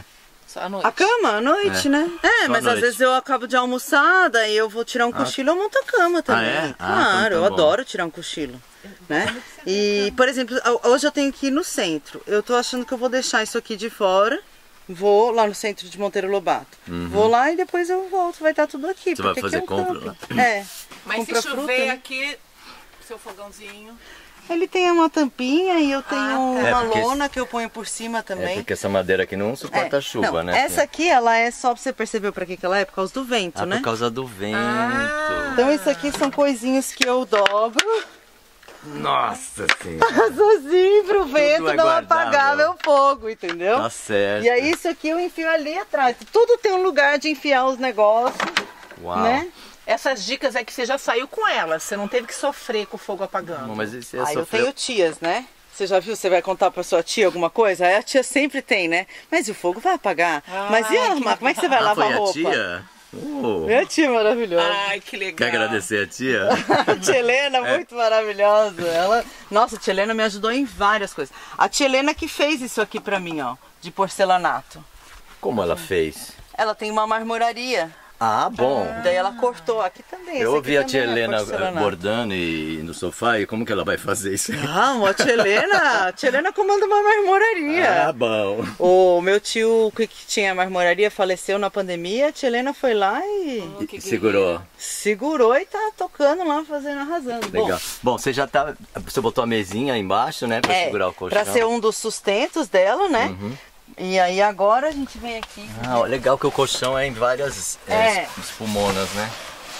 Só à noite? A cama, à noite, É. né? É, Só mas à às noite. vezes eu acabo de almoçar, daí eu vou tirar um cochilo, eu monto a cama também. é? Ah, Claro, então eu tá bom. adoro tirar um cochilo. Né? E, por exemplo, hoje eu tenho que ir no centro. Eu tô achando que eu vou deixar isso aqui de fora. Vou lá no centro de Monteiro Lobato. Vou lá e depois eu volto, vai estar tudo aqui. Uhum. Você vai porque fazer aqui é um compra camping. É. Mas compra se chover fruta, né? aqui, seu fogãozinho... Ele tem uma tampinha e eu tenho Ah, tá. É, uma porque- lona que eu ponho por cima É também. porque essa madeira aqui não suporta É, chuva, não, né? essa aqui, ela é só pra você perceber pra que que ela é, por causa do vento, Ah, né? por causa do vento. Ah. Então isso aqui são coisinhas que eu dobro Nossa senhora. assim pro vento é não guardável. apagar meu fogo, entendeu? Tá certo. E aí isso aqui eu enfio ali atrás. Tudo tem um lugar de enfiar os negócios, Uau. né? Essas dicas é que você já saiu com elas, você não teve que sofrer com o fogo apagando. Bom, mas esse é Aí eu sofrer... tenho tias, né? Você já viu? Você vai contar pra sua tia alguma coisa? Aí a tia sempre tem, né? Mas e o fogo vai apagar? Mas e Ai, a, que como é que você vai Ah, lavar foi a roupa? tia? Oh. Minha tia maravilhosa. Ai, que legal. Quer agradecer a tia? A tia Helena, muito maravilhosa. Ela, nossa, a tia Helena me ajudou em várias coisas. A tia Helena que fez isso aqui pra mim, ó, de porcelanato. Como ela fez? Ela tem uma marmoraria. Ah, bom. Daí ela cortou aqui também. esse Eu aqui ouvi a também tia é Helena porcelanato. bordando e no sofá, e como que ela vai fazer isso? Não, a tia Helena, a tia Helena comanda uma marmoraria. Ah, bom. O meu tio que que tinha marmoraria faleceu na pandemia, a tia Helena foi lá e Oh, que E segurou. segurou e tá tocando lá, fazendo, arrasando. Legal. Bom, você já tá. Você botou a mesinha aí embaixo, né? Pra É, segurar o colchão. pra ser um dos sustentos dela, né? E aí agora a gente vem aqui. Ah, ó, legal que o colchão é em várias é, É. espumonas, né?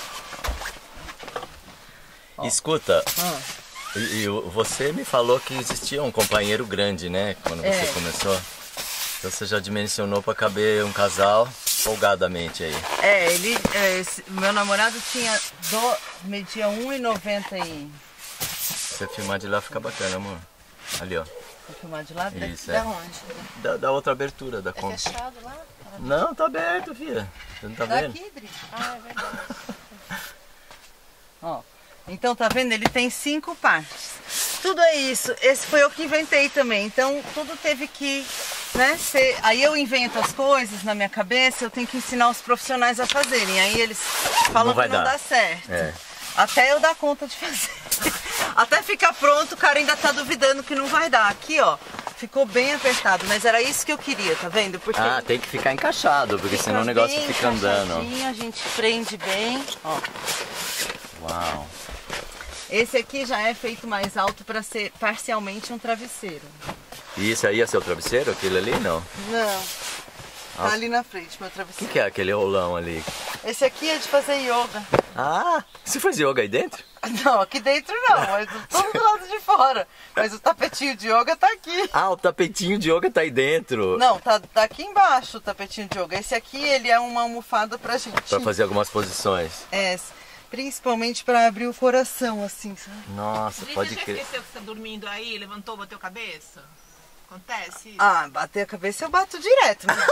Escuta, Ah. e, e você me falou que existia um companheiro grande, né? Quando você É. começou. Então você já dimensionou pra caber um casal folgadamente aí. É, ele. é, esse- meu namorado tinha. Do, media um e noventa e. Se você filmar de lá fica bacana, amor. Ali, ó. Vou filmar de lá? Isso, da é. onde? Da, da outra abertura da É conta. fechado lá? Não, tá aberto, filha. Você não tá vendo? Daqui, Dri. Ah, é verdade. Ó. Então tá vendo? Ele tem cinco partes. Tudo é isso. Esse foi eu que inventei também. Então tudo teve que, né, ser. Aí eu invento as coisas na minha cabeça, eu tenho que ensinar os profissionais a fazerem. Aí eles falam Não vai que não dar. dá certo. É. Até eu dar conta de fazer. Até ficar pronto, o cara ainda tá duvidando que não vai dar. Aqui, ó, ficou bem apertado, mas era isso que eu queria, tá vendo? Porque Ah, tem que ficar encaixado, porque fica senão o negócio bem fica andando. encaixadinho, a gente prende bem, ó. Uau. Esse aqui já é feito mais alto para ser parcialmente um travesseiro. E isso aí é seu travesseiro, aquele ali, não? Não. Tá Nossa. ali na frente, meu O que, travesseiro. que é aquele rolão ali? Esse aqui é de fazer yoga. Ah, você faz yoga aí dentro? Não, aqui dentro não, mas todo do lado de fora. Mas o tapetinho de yoga tá aqui. Ah, o tapetinho de yoga tá aí dentro. Não, tá, tá aqui embaixo o tapetinho de yoga. Esse aqui, ele é uma almofada pra gente. Pra fazer algumas posições. É, principalmente pra abrir o coração, assim, sabe? Nossa, Lídia, pode já crer. esqueceu que você tá dormindo aí, levantou, bateu a cabeça? Acontece isso? Ah, bater a cabeça eu bato direto. Né?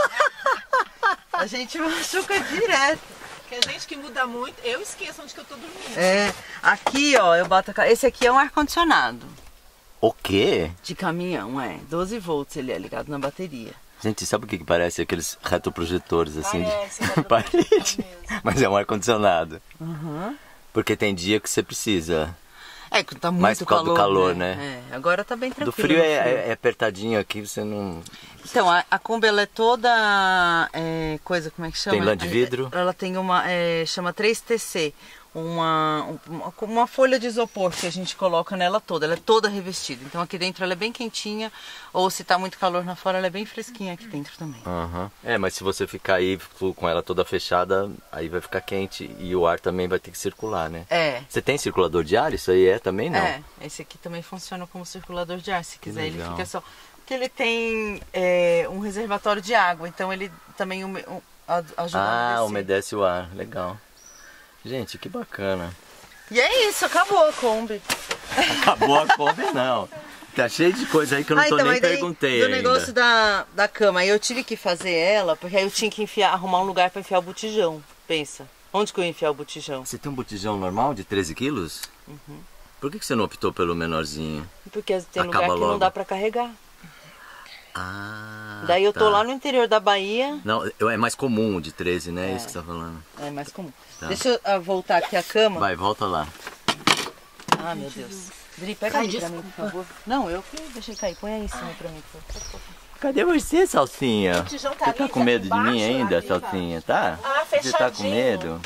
A gente machuca direto. Porque a gente que muda muito, eu esqueço onde que eu tô dormindo. É, aqui ó, eu bato a cabeça. Esse aqui é um ar-condicionado O quê? de caminhão, é. doze volts ele é ligado na bateria. Gente, sabe o que que parece? Aqueles retroprojetores assim Parece, de retroprojetor parede. mesmo. Mas é um ar-condicionado. Uhum. Porque tem dia que você precisa. É, que tá muito Mais por causa do calor, né? É, agora tá bem tranquilo. Do frio no é, é- é apertadinho aqui, você não. Então, a, a Kombi ela é toda é, coisa, como é que chama? Tem lã de vidro? Ela tem uma, é, chama três T C, uma, uma, uma folha de isopor que a gente coloca nela toda, ela é toda revestida. Então aqui dentro ela é bem quentinha, ou se tá muito calor na fora, ela é bem fresquinha aqui dentro também. Aham. É, mas se você ficar aí com ela toda fechada, aí vai ficar quente e o ar também vai ter que circular, né? É. Você tem circulador de ar? Isso aí é também não? É, esse aqui também funciona como circulador de ar, se quiser ele legal. fica só... Porque ele tem é, um reservatório de água, então ele também ume, um, a- ajuda a Ah, umedecer. umedece o ar, legal. Gente, que bacana. E é isso, acabou a Kombi. Acabou a Kombi não. Tá cheio de coisa aí que eu não Ah, tô então, nem mas daí, perguntei do ainda. negócio da, da cama, aí eu tive que fazer ela, porque aí eu tinha que enfiar, arrumar um lugar pra enfiar o botijão. Pensa, onde que eu ia enfiar o botijão? Você tem um botijão normal de treze quilos? Por que que você não optou pelo menorzinho? Porque tem lugar Acaba que logo. não dá pra carregar. Ah, Daí eu tô tá. lá no interior da Bahia. Não, é mais comum o de treze, né? É isso que você tá falando. É mais comum. Tá. Deixa eu ah, voltar aqui a cama. Vai, volta lá. Ah, meu Deus. Dri, pega aí pra mim, por favor. Não, eu que deixei cair. Põe aí em cima pra mim, por favor. Cadê você, Salsinha? botijão tá Você ali, tá com tá medo de embaixo, mim ainda, ali Salsinha? Tá? Ah, Você tá com fechadinho. medo?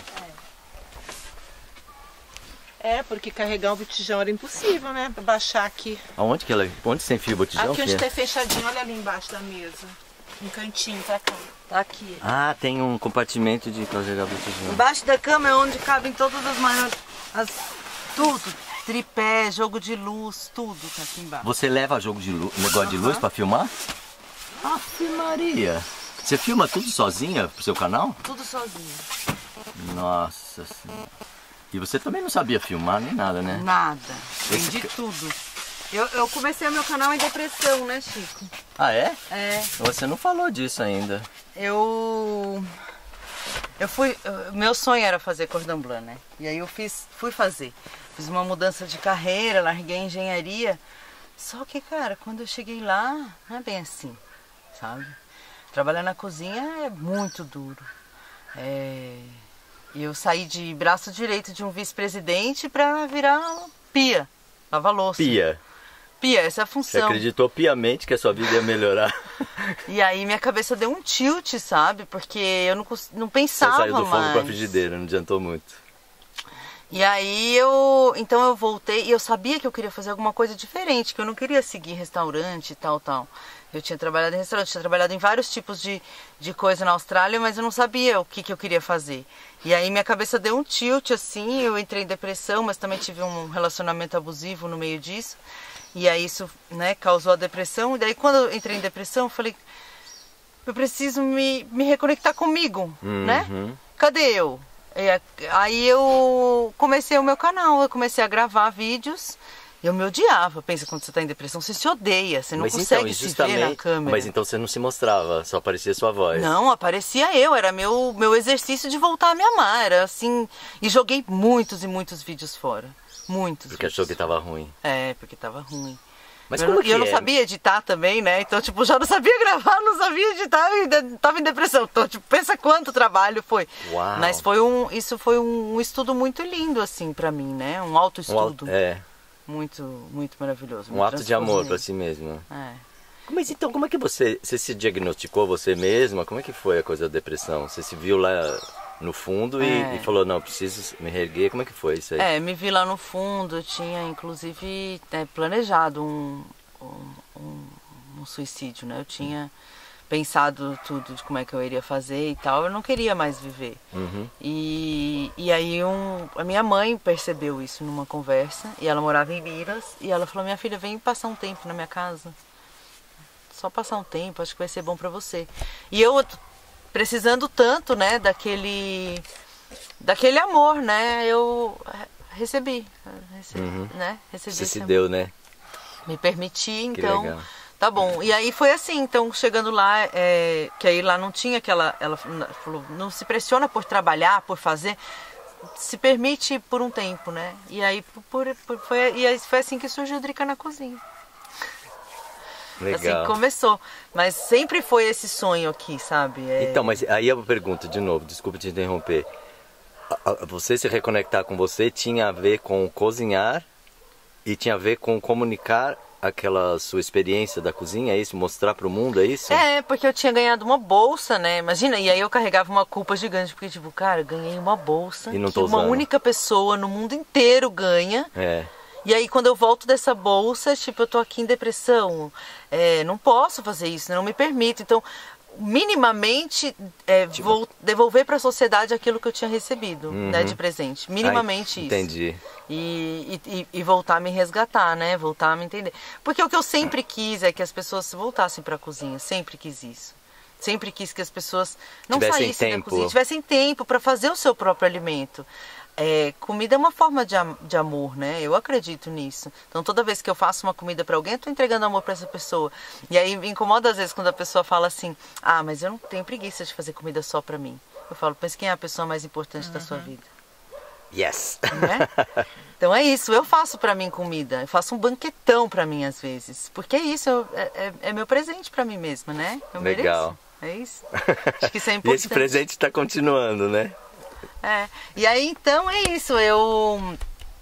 É, porque carregar o botijão era impossível, né? Pra baixar aqui. Aonde que ela... Onde você enfia o botijão? Aqui onde filha? tá fechadinho, olha ali embaixo da mesa. Um cantinho pra cá. Tá aqui. Ah, tem um compartimento de carregar botijão. Embaixo da cama é onde cabem todas as maiores... As, tudo. Tripé, jogo de luz, tudo tá aqui embaixo. Você leva jogo de luz, negócio de luz pra filmar? Aff, Maria. Você filma tudo sozinha pro seu canal? Tudo sozinho. Nossa Senhora. E você também não sabia filmar nem nada, né? Nada. Esse Vendi ca- tudo. Eu, eu comecei o meu canal em depressão, né, Chico? Ah, é? É. Você não falou disso ainda. Eu... Eu fui... Meu sonho era fazer cordon bleu, né? E aí eu fiz, fui fazer. Fiz uma mudança de carreira, larguei a engenharia. Só que, cara, quando eu cheguei lá, não é bem assim, sabe? Trabalhar na cozinha é muito duro. É... E eu saí de braço direito de um vice-presidente pra virar pia, lavar louça. Pia. Pia, essa é a Você função. acreditou piamente que a sua vida ia melhorar. E aí minha cabeça deu um tilt, sabe? Porque eu não, cons- não Você pensava saiu do fogo mais. pra frigideira, não adiantou muito. E aí eu, então eu voltei e eu sabia que eu queria fazer alguma coisa diferente, que eu não queria seguir restaurante e tal, tal. Eu tinha trabalhado em restaurante, tinha trabalhado em vários tipos de, de coisa na Austrália, mas eu não sabia o que, que eu queria fazer. E aí minha cabeça deu um tilt assim, eu entrei em depressão, mas também tive um relacionamento abusivo no meio disso. E aí isso, né, causou a depressão. E daí quando eu entrei em depressão, eu falei, eu preciso me, me reconectar comigo, né? Uhum. Cadê eu? E a- aí eu comecei o meu canal, eu comecei a gravar vídeos. Eu me odiava. Pensa, quando você está em depressão, você se odeia, você não Mas consegue então, e se ver na justamente, câmera. mas então você não se mostrava, só aparecia sua voz. Não, aparecia eu, era meu, meu exercício de voltar a me amar, era assim. E joguei muitos e muitos vídeos fora. Muitos. Porque vídeos. achou que tava ruim. É, porque tava ruim. Mas eu como não, que e eu não é? sabia editar também, né? Então, tipo, já não sabia gravar, não sabia editar e ainda tava em depressão. Então, tipo, pensa quanto trabalho foi. Uau. Mas foi um, isso foi um, um estudo muito lindo, assim, pra mim, né? Um Um autoestudo. au- é, Muito, muito maravilhoso. um me ato de amor pra transformei. si mesmo. É. Mas então, como é que você, você se diagnosticou você mesma? Como é que foi a coisa da depressão? Você se viu lá no fundo e, É. e falou, não, preciso me reerguer. Como é que foi isso aí? É, me vi lá no fundo, eu tinha inclusive é, planejado um, um, um, um suicídio, né? Eu tinha pensado tudo de como é que eu iria fazer e tal, eu não queria mais viver. Uhum. E, e aí um, a minha mãe percebeu isso numa conversa, e ela morava em Minas, e ela falou, minha filha, vem passar um tempo na minha casa. Só passar um tempo, acho que vai ser bom pra você. E eu precisando tanto, né, daquele daquele amor, né, eu recebi, recebi Uhum. né, recebi Você esse se amor. deu, né? Me permiti, Que então, legal. tá bom. E aí foi assim, então, chegando lá, é, que aí lá não tinha aquela, ela falou, não se pressiona por trabalhar, por fazer, se permite por um tempo, né? E aí, por, por- foi, e aí foi assim que surgiu o Drica na Cozinha. Legal. Assim que começou. Mas sempre foi esse sonho aqui, sabe? É, Então, mas aí eu pergunto de novo, desculpe te interromper. A- a- Você se reconectar com você tinha a ver com cozinhar e tinha a ver com comunicar aquela sua experiência da cozinha, é isso? Mostrar pro mundo, é isso? É, porque eu tinha ganhado uma bolsa, né? Imagina, e aí eu carregava uma culpa gigante, porque tipo, cara, eu ganhei uma bolsa E não que tô uma usando. única pessoa no mundo inteiro ganha. É. E aí quando eu volto dessa bolsa, tipo, eu tô aqui em depressão, é, não posso fazer isso, não me permito. Então, minimamente, é, Tipo vou devolver para a sociedade aquilo que eu tinha recebido, né, de presente. Minimamente Ai, isso. entendi. E, e, e voltar a me resgatar, né? Voltar a me entender. Porque o que eu sempre quis é que as pessoas voltassem para a cozinha. Sempre quis isso. Sempre quis que as pessoas não Tivessem saíssem da tempo. cozinha, tivessem tempo para fazer o seu próprio alimento. É, comida é uma forma de, am- de amor, né? Eu acredito nisso. Então, toda vez que eu faço uma comida para alguém, eu tô entregando amor para essa pessoa. E aí me incomoda às vezes quando a pessoa fala assim: ah, mas eu não tenho preguiça de fazer comida só para mim. Eu falo, pensa quem é a pessoa mais importante da sua vida. Yes! Né? Então é isso, eu faço pra mim comida, eu faço um banquetão pra mim às vezes, porque é isso, eu, é, é, é meu presente pra mim mesma, né? Eu Legal. mereço, é isso. Acho que isso é importante. E esse presente está continuando, né? É, e aí então é isso, eu...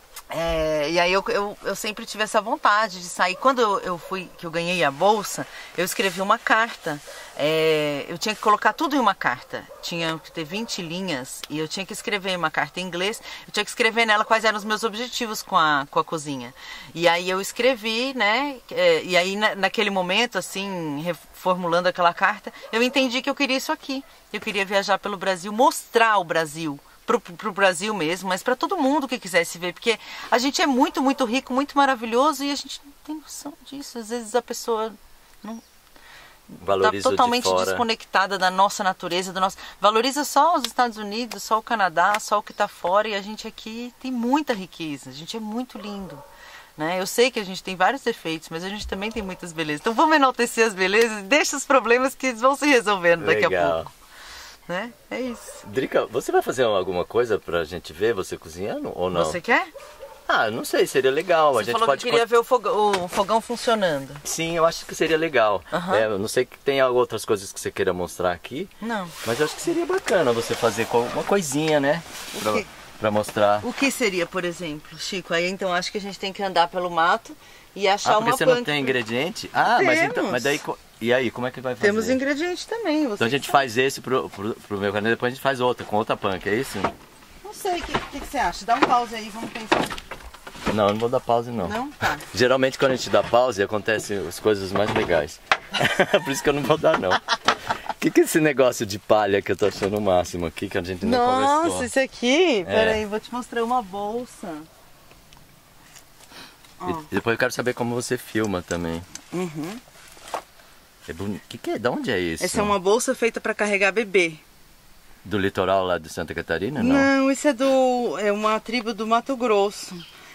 É, e aí eu, eu, eu sempre tive essa vontade de sair. Quando eu, eu fui, que eu ganhei a bolsa, eu escrevi uma carta. É, eu tinha que colocar tudo em uma carta. Tinha que ter vinte linhas e eu tinha que escrever uma carta em inglês. Eu tinha que escrever nela quais eram os meus objetivos com a, com a cozinha. E aí eu escrevi, né? É, e aí na, naquele momento, assim, reformulando aquela carta, eu entendi que eu queria isso aqui. Eu queria viajar pelo Brasil, mostrar o Brasil. Pro, pro Brasil mesmo, mas para todo mundo que quisesse ver, porque a gente é muito, muito rico, muito maravilhoso e a gente não tem noção disso. Às vezes a pessoa não está totalmente de desconectada da nossa natureza, do nosso... valoriza só os Estados Unidos, só o Canadá, só o que está fora, e a gente aqui tem muita riqueza, a gente é muito lindo. Né? Eu sei que a gente tem vários defeitos, mas a gente também tem muitas belezas. Então vamos enaltecer as belezas e deixa os problemas que eles vão se resolvendo daqui Legal. a pouco. Né? É isso. Drica, você vai fazer alguma coisa pra gente ver você cozinhando ou não? Você quer? Ah, não sei, seria legal. Você a gente falou pode que queria ver o fogão, o fogão funcionando. Sim, eu acho que seria legal. Uhum. É, eu não sei que tem outras coisas que você queira mostrar aqui. Não. Mas eu acho que seria bacana você fazer uma coisinha, né? Pra, que... pra mostrar. O que seria, por exemplo, Chico? Aí então acho que a gente tem que andar pelo mato e achar ah, uma porque você panca. não tem ingrediente? Ah, Temos. mas então. Mas daí. E aí, como é que vai fazer? Temos ingredientes também. Você então a gente sabe. faz esse pro, pro, pro meu canal, depois a gente faz outra, com outra panca, é isso? Não sei, o que, que, que você acha? Dá um pause aí, vamos pensar. Não, eu não vou dar pause não. Não? Tá. Geralmente quando a gente dá pause acontecem as coisas mais legais. Por isso que eu não vou dar não. O que, que é esse negócio de palha que eu tô achando o máximo aqui, que a gente não conversou? Nossa, isso aqui? É. Pera aí, vou te mostrar uma bolsa. E, e depois eu quero saber como você filma também. Uhum. É bonito. Que que é? De onde é isso? Essa é uma bolsa feita para carregar bebê. Do litoral lá de Santa Catarina, não? Não, isso é do é uma tribo do Mato Grosso.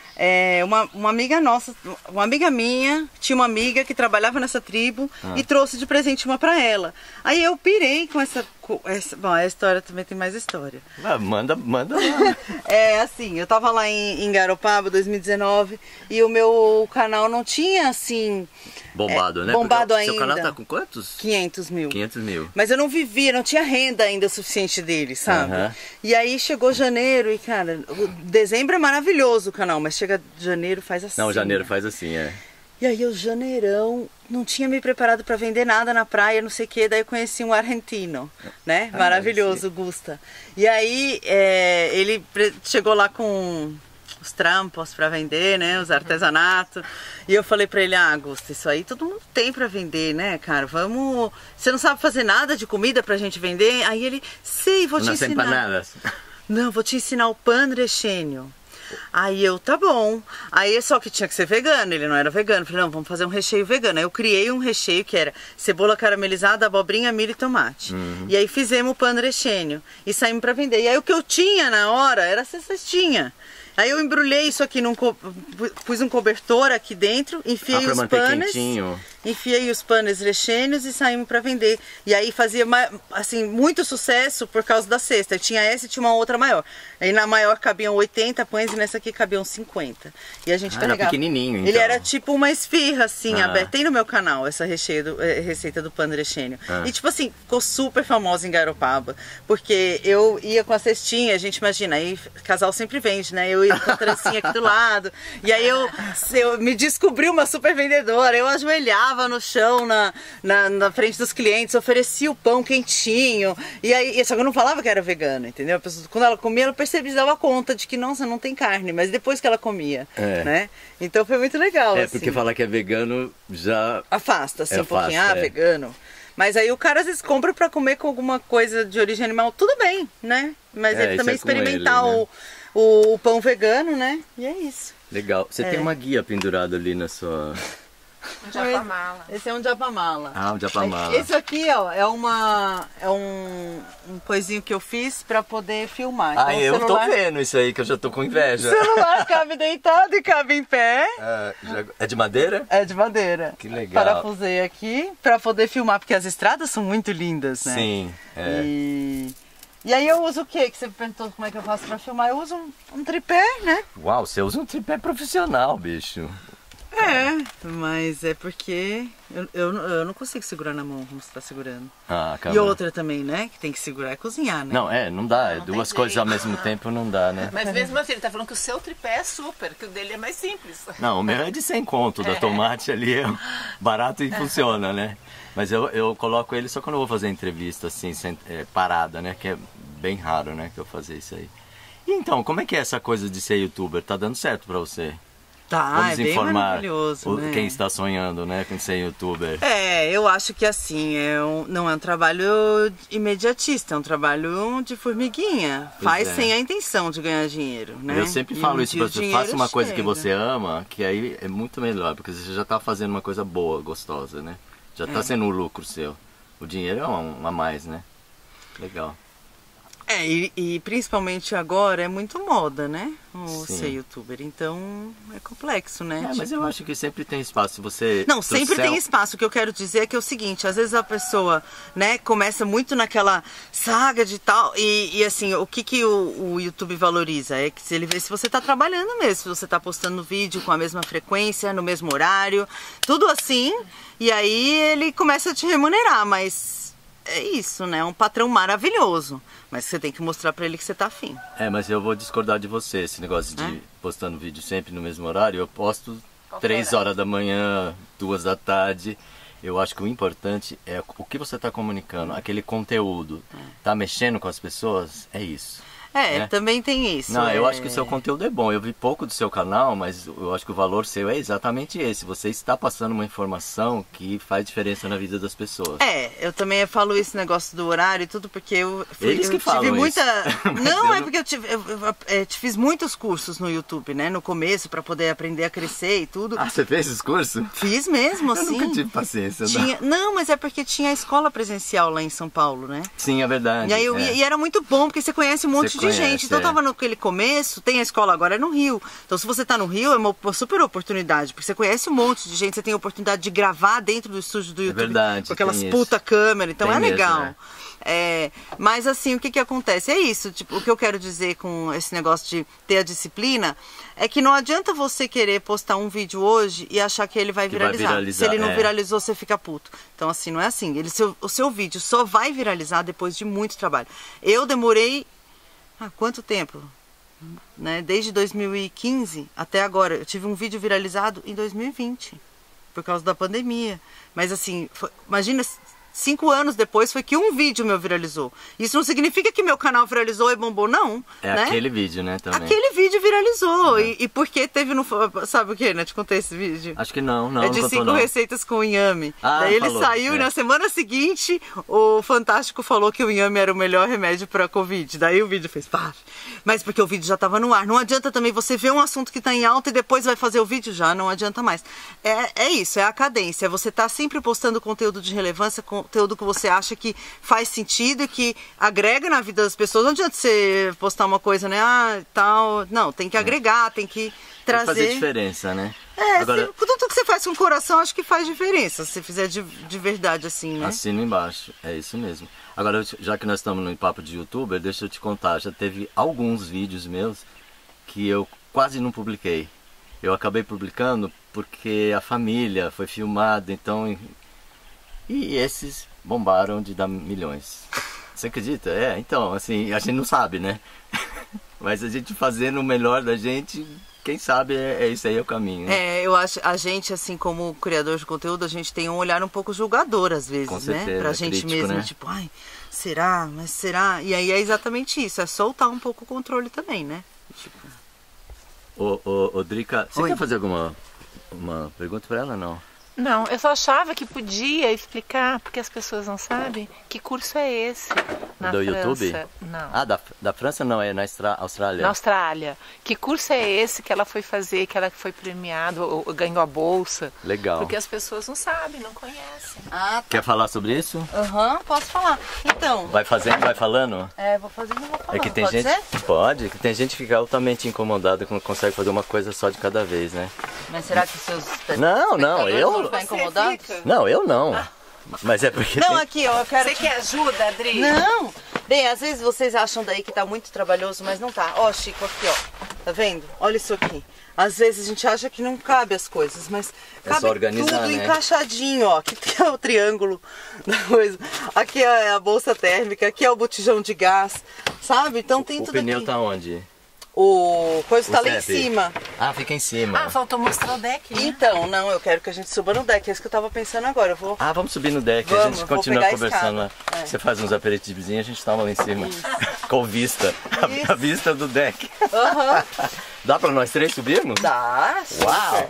É uma, uma amiga nossa, uma amiga minha, tinha uma amiga que trabalhava nessa tribo ah. e trouxe de presente uma para ela. Aí eu pirei com essa, com essa... Bom, a história também tem mais história. Ah, manda, manda lá. É assim, eu tava lá em, em Garopaba, dois mil e dezenove, e o meu canal não tinha assim... Bombado, é, né? Bombado Porque ainda. Seu canal tá com quantos? quinhentos mil. quinhentos mil. Mas eu não vivia, não tinha renda ainda suficiente dele, sabe? Uhum. E aí chegou janeiro e, cara, o dezembro é maravilhoso o canal, mas chega janeiro faz assim. Não, janeiro faz assim, é. E aí o janeirão, não tinha me preparado para vender nada na praia, não sei o que, daí eu conheci um argentino, né? Ah, Maravilhoso, Gusta. E aí é, ele chegou lá com os trampos para vender, né? Os artesanatos. E eu falei para ele, ah, Gusta, isso aí todo mundo tem para vender, né, cara? Vamos... Você não sabe fazer nada de comida pra gente vender? Aí ele, sei, vou te Nas ensinar. empanadas. Não, vou te ensinar o pan rechênio. Aí eu, tá bom. Aí só que tinha que ser vegano, ele não era vegano. Falei, não, vamos fazer um recheio vegano. Aí eu criei um recheio que era cebola caramelizada, abobrinha, milho e tomate. Uhum. E aí fizemos o pan rechênio e saímos pra vender. E aí o que eu tinha na hora era essa cestinha. Aí eu embrulhei isso aqui, num co... pus um cobertor aqui dentro, enfiei ah, os panes, quentinho. enfiei os panes rechênios e saímos para vender. E aí fazia assim muito sucesso por causa da cesta. Tinha essa e tinha uma outra maior. Aí na maior cabiam oitenta pães e nessa aqui cabiam cinquenta. E a gente ah, carregava. Era pequenininho, então. Ele era tipo uma esfirra assim, ah. aberta. Tem no meu canal essa recheio do, é, receita do pan rechênio. Ah. E tipo assim, ficou super famosa em Garopaba, porque eu ia com a cestinha, a gente imagina, aí casal sempre vende, né? Eu com a trancinha aqui do lado. E aí eu, eu me descobri uma super vendedora. Eu ajoelhava no chão, na, na, na frente dos clientes, oferecia o pão quentinho. E aí, só que eu não falava que era vegana, entendeu? A pessoa, quando ela comia, ela percebia, dava conta de que, nossa, não tem carne. Mas depois que ela comia, é. né? Então foi muito legal, É, assim. porque falar que é vegano já... Afasta, assim, é um pouquinho. fácil, Ah, é. vegano. Mas aí o cara às vezes compra pra comer com alguma coisa de origem animal, tudo bem, né? Mas É, ele isso também é com experimentar ele, né? o, o, o pão vegano, né? E é isso. Legal. Você É. tem uma guia pendurada ali na sua... Um japamala. Esse é um japamala. Ah, um japamala. Esse aqui, ó, é uma é um, um coisinho que eu fiz pra poder filmar. Então, Ah, o eu celular, tô vendo isso aí, que eu já tô com inveja. O celular cabe deitado e cabe em pé. Ah, já- É de madeira? É de madeira. Que legal. Parafusei aqui pra poder filmar, porque as estradas são muito lindas, né? Sim, é. E, E aí eu uso o quê? Que você perguntou como é que eu faço pra filmar. Eu uso um, um tripé, né? Uau, você usa um tripé profissional, bicho. É, mas é porque eu, eu, eu não consigo segurar na mão como você tá segurando. Ah, E outra também, né? Que tem que segurar é cozinhar, né? Não, é, não dá. Não Duas tem coisas jeito. ao mesmo tempo não dá, né? Mas mesmo assim, ele tá falando que o seu tripé é super, que o dele é mais simples. Não, o meu é de cem conto, da tomate ali é barato e funciona, né? Mas eu, eu coloco ele só quando eu vou fazer entrevista, assim, sem, é, parada, né? Que é bem raro, né, que eu fazer isso aí. E então, como é que é essa coisa de ser youtuber? Tá dando certo pra você? Tá, Vamos é bem informar maravilhoso, o, né? quem está sonhando, né, com ser youtuber. É, eu acho que assim, é um, não é um trabalho imediatista, é um trabalho de formiguinha. Pois Faz é. sem a intenção de ganhar dinheiro, né? Eu sempre E falo um isso dia pra o você, dinheiro faça uma coisa que chega. você ama, que aí é muito melhor, porque você já tá fazendo uma coisa boa, gostosa, né? Já tá É. sendo um lucro seu. O dinheiro é um, um a mais, né? Legal. É, e, e principalmente agora é muito moda, né? O Sim. ser youtuber, então é complexo, né? É, mas Tipo, eu acho que sempre tem espaço. Se você Não, sempre trouxer- tem espaço. O que eu quero dizer é que é o seguinte, às vezes a pessoa, né, começa muito naquela saga de tal, e, e assim, o que, que o, o YouTube valoriza? É que se ele vê se você está trabalhando mesmo, se você está postando vídeo com a mesma frequência, no mesmo horário, tudo assim, e aí ele começa a te remunerar, mas é isso, né? É um patrão maravilhoso, mas você tem que mostrar pra ele que você tá afim. É, mas eu vou discordar de você. Esse negócio de É? postando vídeo sempre no mesmo horário, eu posto Qualquer três horário. horas da manhã, duas da tarde. Eu acho que o importante é o que você está comunicando, aquele conteúdo. Tá mexendo com as pessoas? É isso. É, né? também tem isso. Não, eu é... acho que o seu conteúdo é bom. Eu vi pouco do seu canal, mas eu acho que o valor seu é exatamente esse. Você está passando uma informação que faz diferença na vida das pessoas. É, eu também falo esse negócio do horário e tudo, porque eu, fui, Eles eu que tive falam muita. isso. Mas Não, eu é não- porque eu, tive, eu, eu, é, te fiz muitos cursos no YouTube, né? No começo, pra poder aprender a crescer e tudo. Ah, você fez esse curso? Fiz mesmo, Eu assim. nunca tive paciência, não. Tinha... Não, mas é porque tinha a escola presencial lá em São Paulo, né? Sim, é verdade. E aí eu é. ia- e era muito bom, porque você conhece um monte Você de conhece, gente. Então eu é. tava naquele começo, tem a escola agora é no Rio. Então se você tá no Rio, é uma uma super oportunidade, porque você conhece um monte de gente, você tem a oportunidade de gravar dentro do estúdio do YouTube. verdade, com aquelas tem isso. puta câmera, então Tem é mesmo, legal. é. É, mas assim, o que que acontece? É isso, tipo, o que eu quero dizer com esse negócio de ter a disciplina é que não adianta você querer postar um vídeo hoje e achar que ele vai Que vai viralizar. viralizar, Se ele não é. viralizou, você fica puto. Então assim, não é assim. Ele, seu, o seu vídeo só vai viralizar depois de muito trabalho. Eu demorei... Ah, quanto tempo? Né? Desde dois mil e quinze até agora. Eu tive um vídeo viralizado em dois mil e vinte, por causa da pandemia. Mas assim, foi- imagina, cinco anos depois foi que um vídeo meu viralizou. Isso não significa que meu canal viralizou e bombou, não. É né? aquele vídeo, né, também. Aquele vídeo viralizou. E, e porque teve no... Sabe o que, né? Te contei esse vídeo. Acho que não, não, é não de contou, cinco não. receitas com inhame. Ah, Daí ele falou, saiu é. e na semana seguinte o Fantástico falou que o inhame era o melhor remédio para Covid. Daí o vídeo fez pá. Mas porque o vídeo já estava no ar. Não adianta também você ver um assunto que está em alta e depois vai fazer o vídeo já. Não adianta mais. É, é isso, é a cadência. Você tá sempre postando conteúdo de relevância, conteúdo que você acha que faz sentido e que agrega na vida das pessoas. Não adianta você postar uma coisa, né? Ah, tal. Não, tem que agregar, tem que Tem que trazer. fazer diferença, né? É, Agora, se- tudo que você faz com o coração, acho que faz diferença. Se você fizer de, de verdade assim, né? assina embaixo, é isso mesmo. Agora, eu- já que nós estamos no papo de youtuber, deixa eu te contar, já teve alguns vídeos meus que eu quase não publiquei. Eu acabei publicando porque a família foi filmada, então... E, e esses bombaram de dar milhões. Você acredita? É, então, assim, a gente não sabe, né? Mas a gente fazendo o melhor da gente, quem sabe é, é isso aí é o caminho. né? É, eu acho, a gente, assim, como criador de conteúdo, a gente tem um olhar um pouco julgador, às vezes, Com né? certeza, Pra gente crítico, mesmo, né? tipo, ai, será? Mas será? E aí é exatamente isso, é soltar um pouco o controle também, né? Tipo, Ô, ô, ô, Drica, você Oi. quer fazer alguma uma pergunta pra ela, não? Não, eu só achava que podia explicar, porque as pessoas não sabem, que curso é esse na Do França. YouTube? Não. Ah, da, da França não, é na Estra- Austrália. Na Austrália. Que curso é esse que ela foi fazer, que ela foi premiada, ou, ou ganhou a bolsa? Legal. Porque as pessoas não sabem, não conhecem. ah, Quer falar sobre isso? aham, posso falar. Então, Vai fazendo, vai falando? é, vou fazer e vou falar. É que tem Pode gente. ser? Pode, que tem gente que fica altamente incomodada que não consegue fazer uma coisa só de cada vez, né? Mas será que os seus Não, não, espectadores eu- vão ficar incomodados? fica? Não, eu não. Mas é porque. Não, tem- aqui, ó, eu quero... Você que ajuda, Adri? Não, Bem, às vezes vocês acham daí que tá muito trabalhoso, mas não tá. Ó, Chico, aqui, ó. Tá vendo? Olha isso aqui. Às vezes a gente acha que não cabe as coisas, mas É cabe só organizar, tudo né? encaixadinho, ó. Aqui tem o triângulo da coisa. Aqui é a bolsa térmica, aqui é o botijão de gás, sabe? Então tem O tudo pneu aqui. tá onde? O coisa O tá lá em step. cima. Ah, fica em cima. Ah, faltou mostrar o deck, né? Então, não, eu quero que a gente suba no deck, é isso que eu tava pensando agora. Eu vou. Ah, vamos subir no deck, a Vamos, gente eu vou continua pegar a conversando lá. escada. É. Você faz uns aperitivos e a gente toma lá em cima. Com vista. A, Isso. a vista do deck. Aham. Dá pra nós três subirmos? Dá, super. Uau!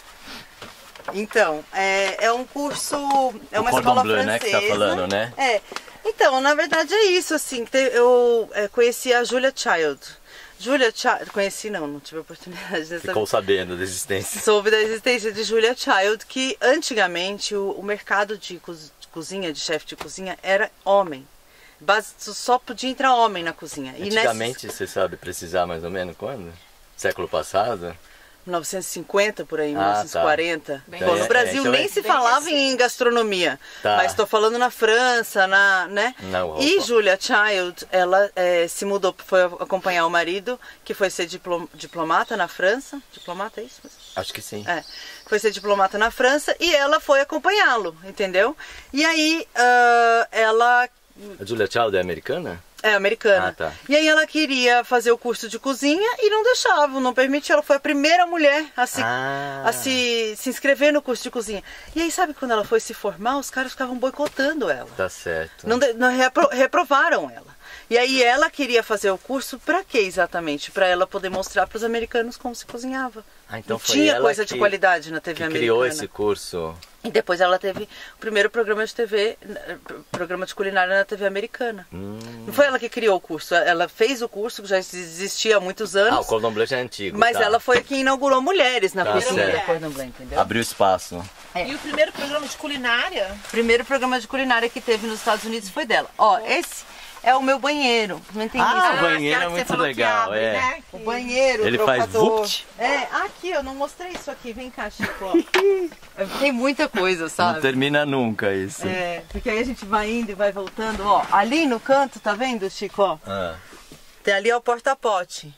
Então, é, é um curso, é O uma Cordon escola Bleu, francesa. né, que você tá falando, né? É. Então, na verdade é isso, assim, te- eu é, conheci a Julia Child. Julia Child, conheci não, não tive a oportunidade de Ficou sabendo da existência. soube da existência de Julia Child, que antigamente o, o mercado de, coz- de cozinha, de chefe de cozinha, era homem. Base, só podia entrar homem na cozinha. E Antigamente, você sabe precisar mais ou menos quando? Século passado? mil novecentos e cinquenta, por aí, Ah, mil novecentos e quarenta. Bem Bom, no recente. Brasil É, então nem é- se bem falava em recente. gastronomia. Tá. Mas estou falando na França, na, né? Na Europa. E Julia Child, ela eh, se mudou, foi acompanhar o marido, que foi ser diplom- diplomata na França. Diplomata, é isso? Acho que sim. É, foi ser diplomata na França e ela foi acompanhá-lo, entendeu? E aí ah, ela A Julia Child é americana? é americana. Ah, tá. E aí ela queria fazer o curso de cozinha e não deixavam, não permitia. Ela foi a primeira mulher a se, Ah. a se, se inscrever no curso de cozinha. E aí sabe quando ela foi se formar, os caras ficavam boicotando ela. Tá certo. Não, de- não repro- reprovaram ela. E aí ela queria fazer o curso pra quê exatamente? Pra ela poder mostrar pros americanos como se cozinhava. Ah, então E foi tinha ela coisa de que- qualidade na T V que americana. criou esse curso. E depois ela teve o primeiro programa de T V, eh, programa de culinária na T V americana. Hum. Não foi ela que criou o curso, ela fez o curso, que já existia há muitos anos. Ah, o Cordon Bleu já é antigo. Mas tá. ela foi quem inaugurou mulheres na Tá cozinha certo. do Cordon Bleu, entendeu? Abriu espaço. E o primeiro programa de culinária? O primeiro programa de culinária que teve nos Estados Unidos foi dela. Ó, esse é o meu banheiro. Não entendi Ah, isso. o banheiro aquela é que muito você falou que legal, abre, é. né? O banheiro, Ele o faz trocador. vupt? É, aqui, eu não mostrei isso aqui. Vem cá, Chico. ó. Tem muita coisa, Não sabe? termina nunca isso. É, porque aí a gente vai indo e vai voltando, ó. Ali no canto, tá vendo, Chico? Ó, Ah, tem ali ó, o porta-pote.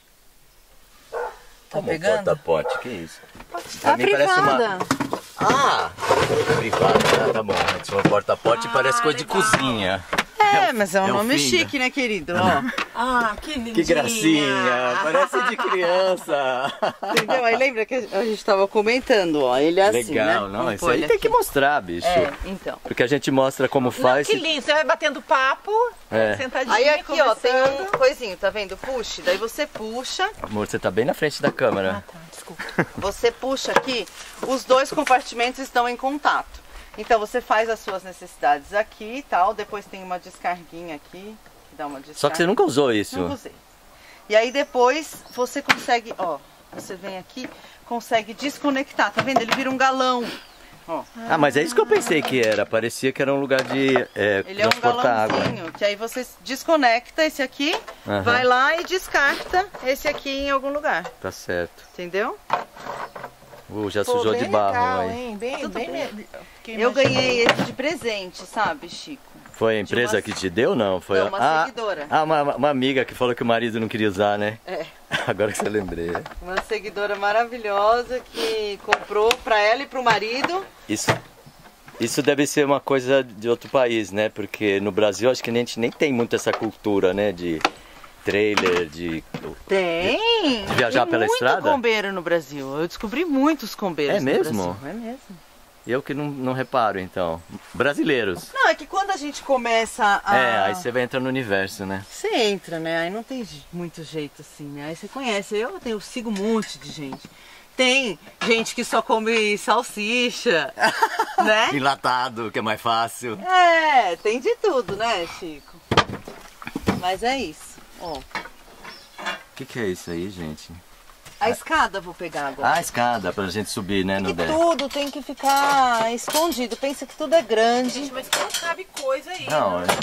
Tá como pegando? porta-pote, que isso? Tá mim parece uma- privada. Ah, privada, ah, tá bom. É uma porta-pote Ah, parece coisa de legal. cozinha. É, mas é um é o nome fim, chique, né, querido? Ó, Ah, que lindinha. Que gracinha, parece de criança. entendeu? Aí lembra que a gente tava comentando, ó. Ele é assim, Legal, né? não, Vamos isso pôr aí ele tem que aqui. mostrar, bicho. É, então. Porque a gente mostra como Não, faz. que lindo, você vai batendo papo, É. sentadinha, Aí aqui, ó, tem um conversando. coisinho, tá vendo? Push. Daí você puxa, Amor, você tá bem na frente da câmera. Ah, tá, desculpa. você puxa aqui, os dois compartimentos estão em contato. Então você faz as suas necessidades aqui e tal, depois tem uma descarguinha aqui, que dá uma descarga. Só que você nunca usou isso. Nunca usei. E aí depois você consegue, ó, você vem aqui, consegue desconectar, tá vendo? Ele vira um galão. Ó, Ah, mas é isso que eu pensei que era. Parecia que era um lugar de é, ele é um transportar água. galãozinho, que aí você desconecta esse aqui, Aham. vai lá e descarta esse aqui em algum lugar, Tá certo. entendeu? Uh, já Pô, sujou bem de barro legal, aí. hein? Bem, Tudo bem, bem. me- que Eu imaginei. ganhei esse de presente, sabe, Chico? Foi a empresa uma- que te deu, não? Foi Não, a- uma ah, seguidora. Ah, uma, uma amiga que falou que o marido não queria usar, né? É, Agora que você lembrei. uma seguidora maravilhosa que comprou pra ela e pro marido. Isso, isso deve ser uma coisa de outro país, né? Porque no Brasil acho que a gente nem tem muito essa cultura, né? De trailer, de... Tem! De viajar Tem pela muito estrada? combeiro no Brasil. Eu descobri muitos combeiros É no mesmo? Brasil. É mesmo. Eu que não, não reparo, então. Brasileiros. Não, é que quando a gente começa a... É, aí você vai entrar no universo, né? Você entra, né? Aí não tem je- muito jeito assim, né? Aí você conhece. Eu, tenho, eu sigo um monte de gente. Tem gente que só come salsicha, né? Enlatado, que é mais fácil. É, tem de tudo, né, Chico? Mas é isso. Ó, O que, que é isso aí, gente? a escada eu vou pegar agora. Ah, a escada pra gente subir, né? No Que deck. tudo tem que ficar escondido. Pensa que tudo é grande. Gente, mas não cabe coisa aí. Não, né?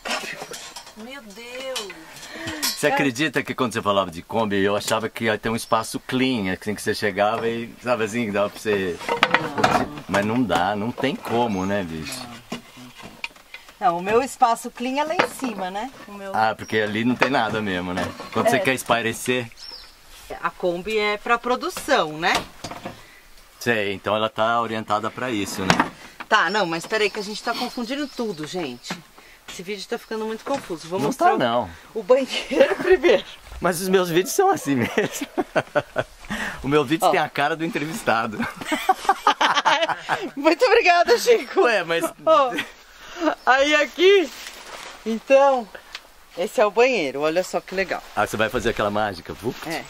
é- Meu Deus. Você acredita que quando você falava de Kombi, eu achava que ia ter um espaço clean, assim que você chegava e, sabe assim, dava pra você... Mas não dá, não tem como, né, bicho? Não, o meu espaço clean é lá em cima, né? O meu... Ah, porque ali não tem nada mesmo, né? Quando É. você quer espairecer... A Kombi é pra produção, né? Sei, então ela tá orientada pra isso, né? Tá, não, mas peraí que a gente tá confundindo tudo, gente. Esse vídeo tá ficando muito confuso. Vou Não mostrar tá, o- não. o banheiro primeiro. Mas os meus vídeos são assim mesmo. O meu vídeo Ó. tem a cara do entrevistado. Muito obrigada, Chico. Ué, mas... Ó, aí aqui, então, esse é o banheiro, olha só que legal. Ah, você vai fazer aquela mágica? Vup. É.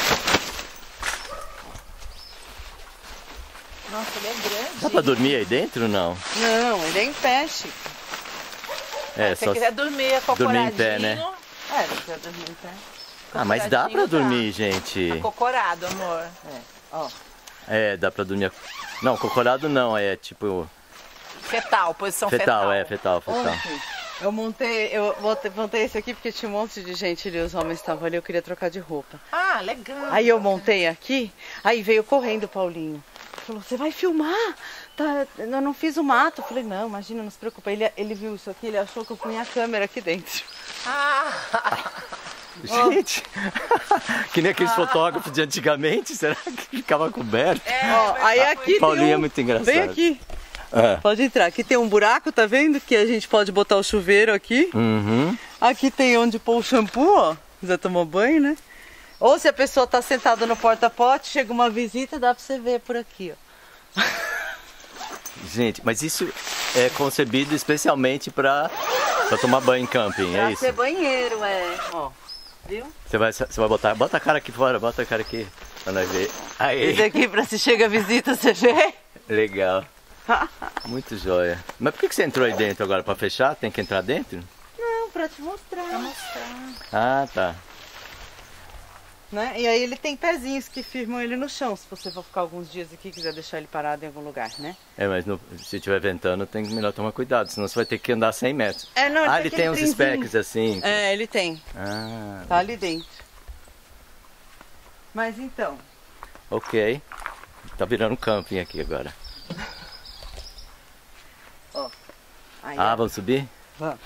Nossa, ele é grande. Dá pra dormir aí dentro ou não? Não, ele é em pé, Chico. É, Se você só... quiser dormir acocoradinho, dormir em pé, né? É, se quiser dormir em pé. Ah, mas dá pra acocoradinho dá. dormir, gente. Acocorado, amor. É, ó. É, dá pra dormir... Não, cocorado não, é tipo... Fetal, posição fetal. Fetal, é, fetal, fetal. Ontem, eu montei, eu montei, montei esse aqui porque tinha um monte de gente ali, os homens estavam ali, eu queria trocar de roupa. Ah, legal. Aí eu montei aqui, aí veio correndo o Paulinho. Falou, você vai filmar? Tá, eu não fiz o mato. Eu falei, não, imagina, não se preocupa. Ele, ele viu isso aqui, ele achou que eu punha a câmera aqui dentro. Ah, Gente, que nem aqueles fotógrafos de antigamente, será que ficava coberto? é, Ó, aí aqui Paulinho tem um... é muito engraçado. Vem aqui, Ah. pode entrar. Aqui tem um buraco, tá vendo? Que a gente pode botar o chuveiro aqui. Uhum. Aqui tem onde pôr o shampoo, ó. Quiser tomar banho, né? Ou se a pessoa tá sentada no porta-pote, chega uma visita, dá pra você ver por aqui, ó. Gente, mas isso é concebido especialmente pra, pra tomar banho em camping, é Pra isso? ser banheiro, é. Ó, viu? Você vai, você vai botar... Bota a cara aqui fora, bota a cara aqui, pra nós ver. Esse Aí, aqui pra se chega a visita, você vê? legal. Muito joia. Mas por que que você entrou aí dentro agora? Pra fechar? Tem que entrar dentro? Não, pra te mostrar. Ah, tá. Né? E aí ele tem pezinhos que firmam ele no chão, se você for ficar alguns dias aqui e quiser deixar ele parado em algum lugar, né? É, mas no- se estiver ventando, tem que melhor tomar cuidado, senão você vai ter que andar cem metros. É, não, Ah, ele ele tem tem uns aquele trenzinho. specs assim. É, ele tem. Ah, Tá ali dentro. Mas então, ok. Tá virando camping aqui agora. ó. Aí, Ah, ó. vamos subir? Vamos.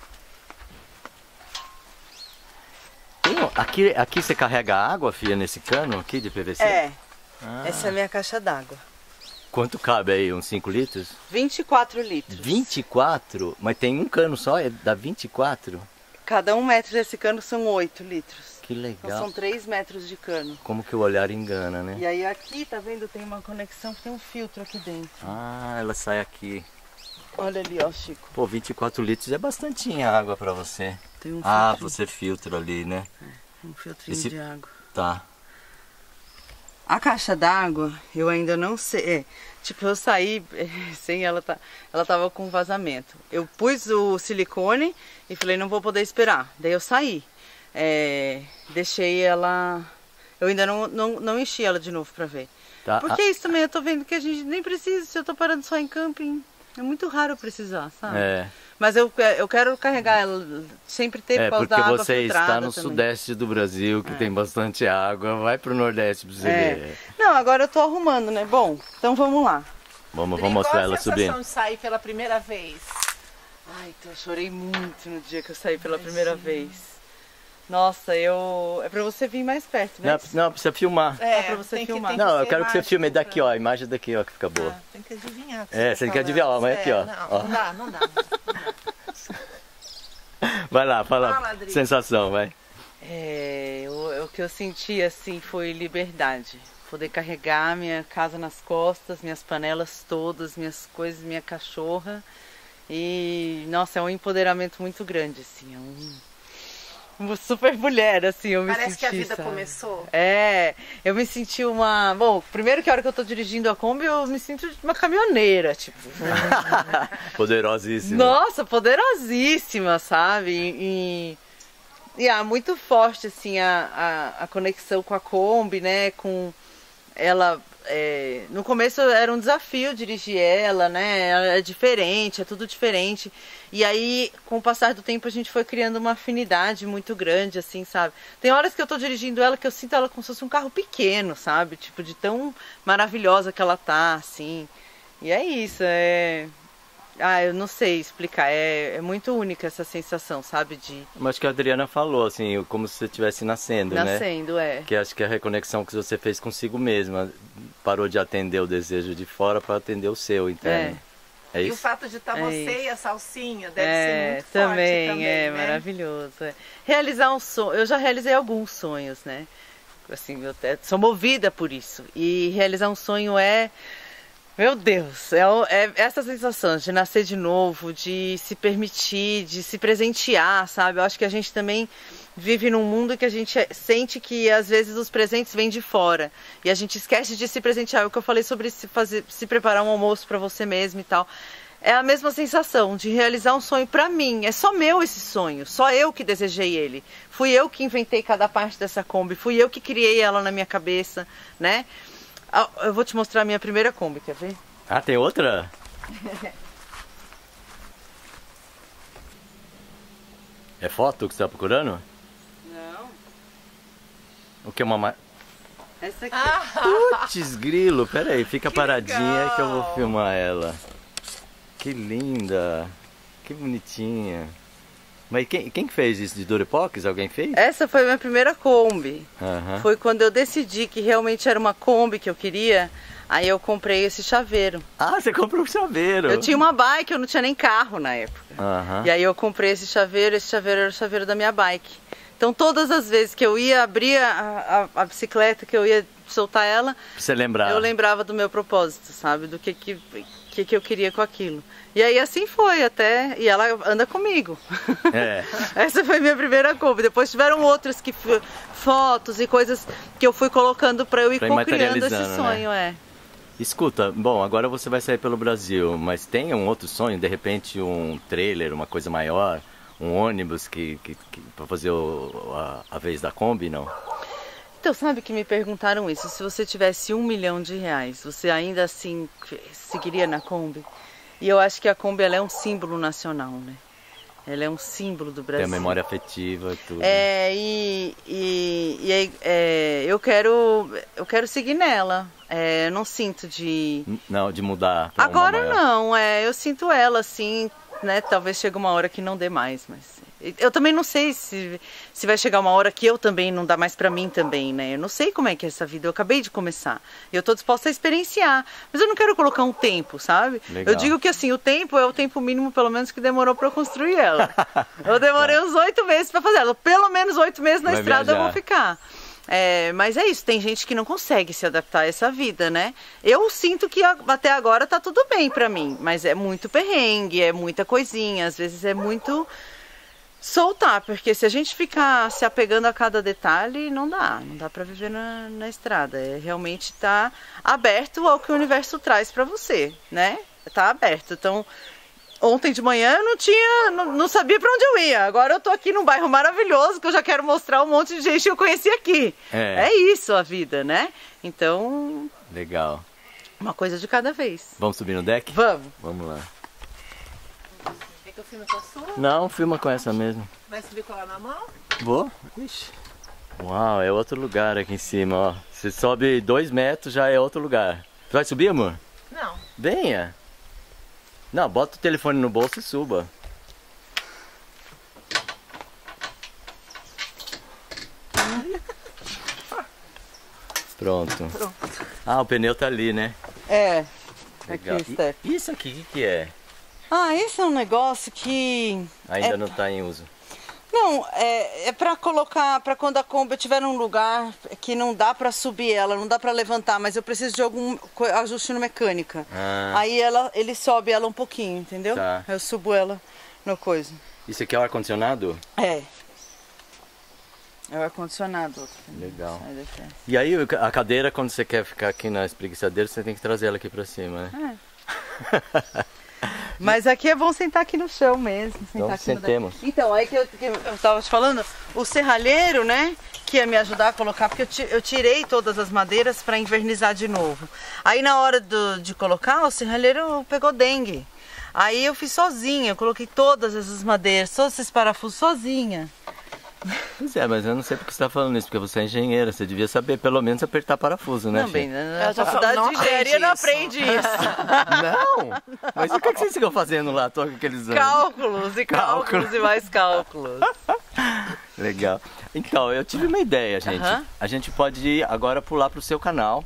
Tem um- aqui, aqui você carrega água, filha, nesse cano aqui de P V C? É, Ah. essa é a minha caixa d'água. Quanto cabe aí? Uns cinco litros? vinte e quatro litros. vinte e quatro? Mas tem um cano só? É, dá vinte e quatro? Cada um metro desse cano são oito litros. Que Então legal. são três metros de cano. Como que o olhar engana, né? E aí aqui, tá vendo? Tem uma conexão que tem um filtro aqui dentro. Ah, ela sai aqui. Olha ali, ó, Chico. Pô, vinte e quatro litros é bastantinha água pra você. Tem um Ah, filtro, você filtra ali, né? um filtrinho esse- de água. Tá. A caixa d'água, eu ainda não sei. É, tipo, eu saí sem ela, tá, ela tava com vazamento. Eu pus o silicone e falei, não vou poder esperar. Daí eu saí. É, deixei ela. Eu ainda não, não, não enchi ela de novo pra ver. Tá. Porque isso também eu tô vendo que a gente nem precisa, se eu tô parando só em camping. É muito raro eu precisar, sabe? É, Mas eu, eu quero carregar ela, sempre ter é por causa porque da água você filtrada está no também. sudeste do Brasil, que tem bastante água. Vai pro nordeste pra você É. ver. Não, agora eu tô arrumando, né? Bom, então vamos lá. Vamos, Dri, vamos mostrar qual a ela sensação subindo. de sair pela primeira vez? Ai, então eu chorei muito no dia que eu saí pela primeira vez. Nossa, eu... É pra você vir mais perto, né? Não, não, precisa filmar. É, pra você tem que- filmar. tem Não, eu ser quero que você mágico filme daqui, pra- ó. A imagem daqui, ó, que fica boa. Ah, tem que adivinhar. o que É, tá você tem que falando. adivinhar, ó, mas aqui, ó. Não, Ó. não dá, não dá. Vai lá, fala. Fala, Adri. Sensação, vai. É, o, o que eu senti, assim, foi liberdade. Poder carregar minha casa nas costas, minhas panelas todas, minhas coisas, minha cachorra. E, nossa, é um empoderamento muito grande, assim. É um... Uma super mulher, assim, eu me Parece senti, que a vida sabe? começou. É, eu me senti uma... Bom, primeiro que a hora que eu tô dirigindo a Kombi, eu me sinto uma caminhoneira, tipo... Poderosíssimo. Nossa, poderosíssima, sabe? E, e, e ah, muito forte, assim, a, a, a conexão com a Kombi, né? Com ela... é, no começo era um desafio dirigir ela, né? É diferente, é tudo diferente. E aí, com o passar do tempo, a gente foi criando uma afinidade muito grande, assim, sabe? Tem horas que eu tô dirigindo ela que eu sinto ela como se fosse um carro pequeno, sabe? Tipo, de tão maravilhosa que ela tá, assim. E é isso, é... Ah, eu não sei explicar, é, é muito única essa sensação, sabe? De... Mas acho que a Adriana falou, assim, como se você estivesse nascendo, né? Nascendo, é. Que acho que a reconexão que você fez consigo mesma, parou de atender o desejo de fora para atender o seu interno. É, é isso? E o fato de estar É você isso. e a salsinha deve É, ser muito também, forte também, é né? maravilhoso. É. Realizar um sonho, eu já realizei alguns sonhos, né? Assim, eu até sou movida por isso. E realizar um sonho é... Meu Deus, é, é essa sensação de nascer de novo, de se permitir, de se presentear, sabe? Eu acho que a gente também vive num mundo que a gente sente que às vezes os presentes vêm de fora e a gente esquece de se presentear. É o que eu falei sobre se, fazer, se preparar um almoço para você mesmo e tal. É a mesma sensação de realizar um sonho para mim. É só meu esse sonho, só eu que desejei ele. Fui eu que inventei cada parte dessa Kombi, fui eu que criei ela na minha cabeça, né? Eu vou te mostrar a minha primeira Kombi, quer ver? Ah, tem outra? É foto que você está procurando? Não. O que é uma... ma- Essa aqui. Ah, Putz, grilo, peraí, fica Que paradinha legal. que eu vou filmar ela. Que linda, que bonitinha. Mas quem, quem que fez isso de Durepox? Alguém fez? Essa foi a minha primeira Kombi. Aham. Foi quando eu decidi que realmente era uma Kombi que eu queria. Aí eu comprei esse chaveiro. Ah, você comprou um chaveiro. Eu tinha uma bike, eu não tinha nem carro na época. Aham. E aí eu comprei esse chaveiro, esse chaveiro era o chaveiro da minha bike. Então todas as vezes que eu ia abrir a, a, a bicicleta, que eu ia soltar ela, Pra você lembrar. eu lembrava do meu propósito, sabe? Do que que, que que eu queria com aquilo. E aí assim foi até, e ela anda comigo. É. Essa foi minha primeira Kombi. Depois tiveram outras que f- fotos e coisas que eu fui colocando para eu ir Pra ir co-criando esse materializando, sonho, é. Escuta, bom, agora você vai sair pelo Brasil, mas tem um outro sonho, de repente um trailer, uma coisa maior, um ônibus que, que, que para fazer o, a, a vez da Kombi, não? Então, sabe que me perguntaram isso, se você tivesse um milhão de reais, você ainda assim seguiria na Kombi? E eu acho que a Kombi ela é um símbolo nacional, né? Ela é um símbolo do Brasil. Tem a memória afetiva e tudo. É, e, e, e aí, é, eu quero eu quero seguir nela. É, eu não sinto de... Não, de mudar pra uma Agora maior. não, é, eu sinto ela assim, né? Talvez chegue uma hora que não dê mais, mas... Eu também não sei se, se vai chegar uma hora que eu também não dá mais pra mim também, né? Eu não sei como é que é essa vida, eu acabei de começar. Eu tô disposta a experienciar, mas eu não quero colocar um tempo, sabe? Legal. Eu digo que assim, o tempo é o tempo mínimo, pelo menos, que demorou pra eu construir ela. Eu demorei uns oito meses pra fazer ela, pelo menos oito meses na Vai estrada eu viajar. vou ficar. É, mas é isso, tem gente que não consegue se adaptar a essa vida, né? Eu sinto que a- até agora tá tudo bem pra mim, mas é muito perrengue, é muita coisinha, às vezes é muito soltar, porque se a gente ficar se apegando a cada detalhe, não dá, não dá pra viver na, na estrada. É realmente estar aberto ao que o universo traz pra você, né? Tá aberto. Então, ontem de manhã eu não tinha, não, não sabia pra onde eu ia. Agora eu tô aqui num bairro maravilhoso que eu já quero mostrar um monte de gente que eu conheci aqui. É. É isso a vida, né? Então, Legal. uma coisa de cada vez. Vamos subir no deck? Vamos. Vamos lá. quer que eu filme com a sua? Não, filma com essa mesmo. Vai subir com ela na mão? Vou? Ixi. Uau, é outro lugar aqui em cima, ó. Você sobe dois metros, já é outro lugar. Você vai subir, amor? Não. Venha. Não, bota o telefone no bolso e suba. Pronto. Pronto. Ah, o pneu tá ali, né? É. Legal. Aqui o step. E isso aqui, o que, que é? Ah, esse é um negócio que... Ainda é... não tá em uso. Não, é, é para colocar, para quando a Kombi estiver num lugar que não dá para subir ela, não dá para levantar, mas eu preciso de algum co- ajuste no mecânica. Ah. Aí ela, ele sobe ela um pouquinho, entendeu? Tá. Eu subo ela no coisa. Isso aqui é o ar-condicionado? É. É o ar-condicionado. Legal. Sai daqui. E aí a cadeira, quando você quer ficar aqui na espreguiçadeira, você tem que trazer ela aqui pra cima, né? É. Mas aqui é bom sentar aqui no chão mesmo. Sentar Então, aqui no sentemos. deck. Então, aí que eu, que eu tava te falando, o serralheiro, né, que ia me ajudar a colocar, porque eu, ti- eu tirei todas as madeiras para invernizar de novo. Aí na hora do- de colocar, o serralheiro pegou dengue. Aí eu fiz sozinha, eu coloquei todas essas madeiras, todos esses parafusos sozinha. Pois é, mas eu não sei porque você está falando isso, porque você é engenheira, você devia saber pelo menos apertar parafuso, né, Não, bem, filha? na faculdade não de engenharia não aprende aprende isso. Não? Mas o que, é que vocês ficam fazendo lá, todos aqueles anos? Cálculos e cálculos Cálculo. e mais cálculos. Legal. Então, eu tive uma ideia, gente. Aham. A gente pode ir agora pular pro seu canal.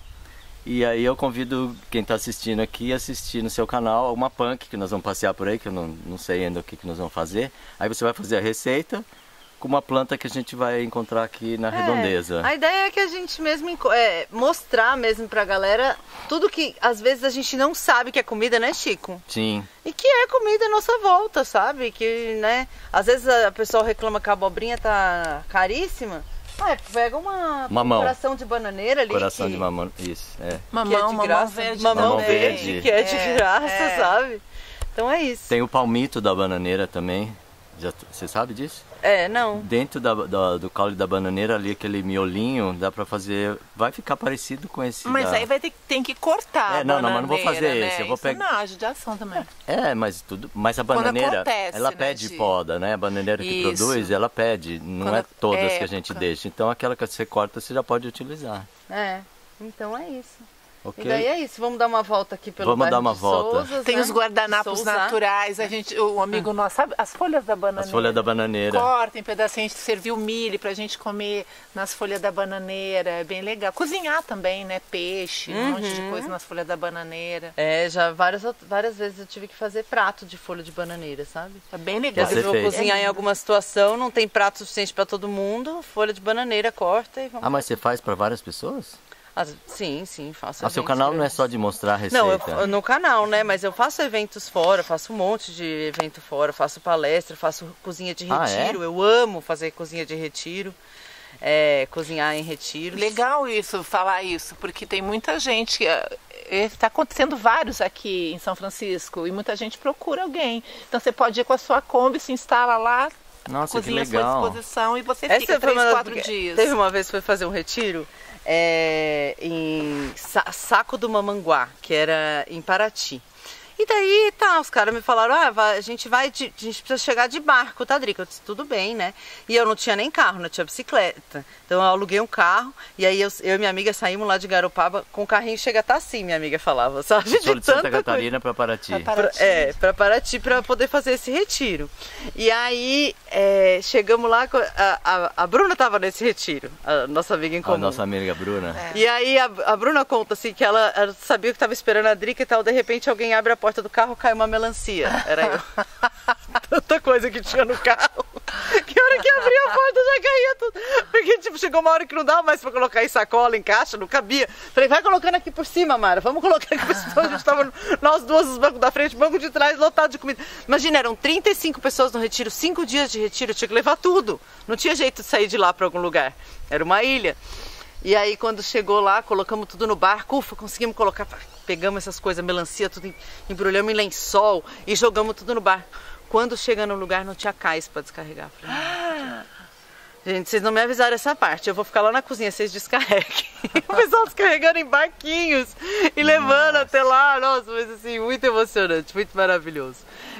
E aí eu convido quem está assistindo aqui a assistir no seu canal uma punk que nós vamos passear por aí, que eu não, não sei ainda o que, que nós vamos fazer. Aí você vai fazer a receita com uma planta que a gente vai encontrar aqui na redondeza. É, a ideia é que a gente mesmo enco- é, mostrar mesmo pra galera tudo que às vezes a gente não sabe que é comida, né, Chico? Sim. E que é comida à nossa volta, sabe? Que, né, às vezes a pessoa reclama que a abobrinha tá caríssima. Ah, pega uma Mamão. um coração de bananeira ali. Coração que, de mamão. Isso, é. que é Mamão, de mamão graça. verde. Mamão Mamão verde, verde. que é de É, graça, é. sabe? Então é isso. Tem o palmito da bananeira também. Já, você sabe disso? É, não. Dentro da, da- do caule da bananeira ali, aquele miolinho, dá pra fazer... Vai ficar parecido com esse Mas da... aí vai ter que, tem que cortar É, a não, não, mas não vou bananeira, fazer né? esse, eu vou Isso pegar- não, é judiação também. É, mas tudo, mas a Quando bananeira, acontece, ela né, pede de- poda, né? A bananeira que Isso. produz, ela pede, não Quando é todas é que a gente época. deixa. Então aquela que você corta, você já pode utilizar, É, então é isso. ok? E daí é isso, vamos dar uma volta aqui pelo Vamos bairro dar uma de volta. Souzas, Tem né? os guardanapos Souza. naturais, a gente, o amigo nosso, sabe as folhas da bananeira? As folhas da bananeira. Corta em pedacinhos, a gente serviu milho pra gente comer nas folhas da bananeira, é bem legal. Cozinhar também, né? Peixe, um monte de coisa nas folhas da bananeira. É, já várias, várias vezes eu tive que fazer prato de folha de bananeira, sabe? É bem Porque legal. às vezes eu Você vou fez? cozinhar em alguma situação, não tem prato suficiente para todo mundo, folha de bananeira, corta e vamos. Ah, mas você faz para várias pessoas? Ah, sim, sim, faço Ah, seu eventos canal não é grandes. só de mostrar a receita? Não, eu, no canal, né? Mas eu faço eventos fora, faço um monte de evento fora, faço palestra, faço cozinha de Ah, é? retiro. Eu amo fazer cozinha de retiro, é, cozinhar em retiros. Legal isso, falar isso, porque tem muita gente que está acontecendo vários aqui em São Francisco e muita gente procura alguém. Então você pode ir com a sua Kombi, se instala lá, Nossa, que cozinha à sua legal. disposição e você Essa fica foi três, uma das- quatro porque dias. Teve uma vez que foi fazer um retiro é, em Sa- Saco do Mamanguá, que era em Paraty. E daí, tá, os caras me falaram, ah, vai- a gente vai, de, a gente precisa chegar de barco, tá, Drica? Eu disse, tudo bem, né? E eu não tinha nem carro, não tinha bicicleta. Então eu aluguei um carro, e aí eu, eu e minha amiga saímos lá de Garopaba com o carrinho, chega a tá assim, minha amiga falava, sabe? Você foi de Santa tanta Catarina para Paraty. Pra Pra- Paraty. é, pra Paraty pra poder fazer esse retiro. E aí, é, chegamos lá, co- a, a, a Bruna tava nesse retiro, a nossa amiga em A comum. nossa amiga Bruna. É. E aí a, a Bruna conta assim que ela, ela sabia que estava esperando a Drica e tal, de repente alguém abre a porta do carro, cai uma melancia. Era eu. Tanta coisa que tinha no carro. Que hora que abria a porta já caía tudo. Porque tipo, chegou uma hora que não dava mais pra colocar em sacola, em caixa, não cabia. Falei, vai colocando aqui por cima, Mara. Vamos colocar aqui por cima. Então, a gente tava nós duas nos bancos da frente, banco de trás, lotado de comida. Imagina, eram trinta e cinco pessoas no retiro, cinco dias de retiro, eu tinha que levar tudo. Não tinha jeito de sair de lá pra algum lugar. Era uma ilha. E aí quando chegou lá, colocamos tudo no barco, ufa, conseguimos colocar, pegamos essas coisas, melancia, tudo, embrulhamos em lençol e jogamos tudo no barco. Quando chega no lugar não tinha cais para descarregar. Falei, ah, gente, vocês não me avisaram essa parte, eu vou ficar lá na cozinha, vocês descarreguem. O pessoal descarregando em barquinhos e levando Nossa. até lá, nossa, mas assim, muito emocionante, muito maravilhoso.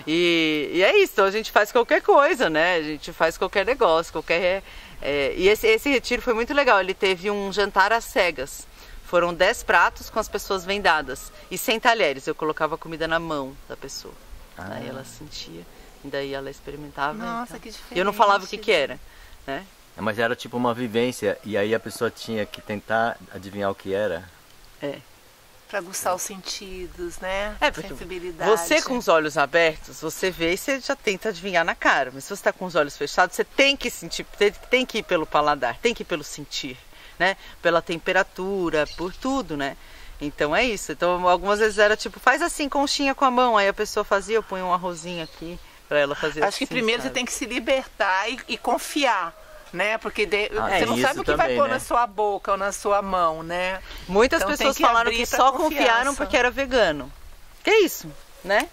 E, e é isso, então a gente faz qualquer coisa, né? A gente faz qualquer negócio, qualquer... É, e esse, esse retiro foi muito legal, ele teve um jantar às cegas. Foram dez pratos com as pessoas vendadas e sem talheres, eu colocava a comida na mão da pessoa. Ah. Aí ela sentia, e daí ela experimentava. Nossa, então. que diferente. E eu não falava o que que era, né? Mas era tipo uma vivência e aí a pessoa tinha que tentar adivinhar o que era. É. Pra aguçar os sentidos, né? É, porque sensibilidade. você com os olhos abertos, você vê e você já tenta adivinhar na cara. Mas se você está com os olhos fechados, você tem que sentir, tem, tem que ir pelo paladar, tem que ir pelo sentir, né? Pela temperatura, por tudo, né? Então é isso. Então algumas vezes era tipo, faz assim, conchinha com a mão. Aí a pessoa fazia, eu ponho um arrozinho aqui pra ela fazer Acho assim, que primeiro sabe? você tem que se libertar e, e confiar, né? Porque de- Ah, você tem não isso sabe o que vai também, pôr né? na sua boca ou na sua mão, né? Muitas Então tem pessoas que falaram abrir que pra só confiança. confiaram porque era vegano. Que isso, né?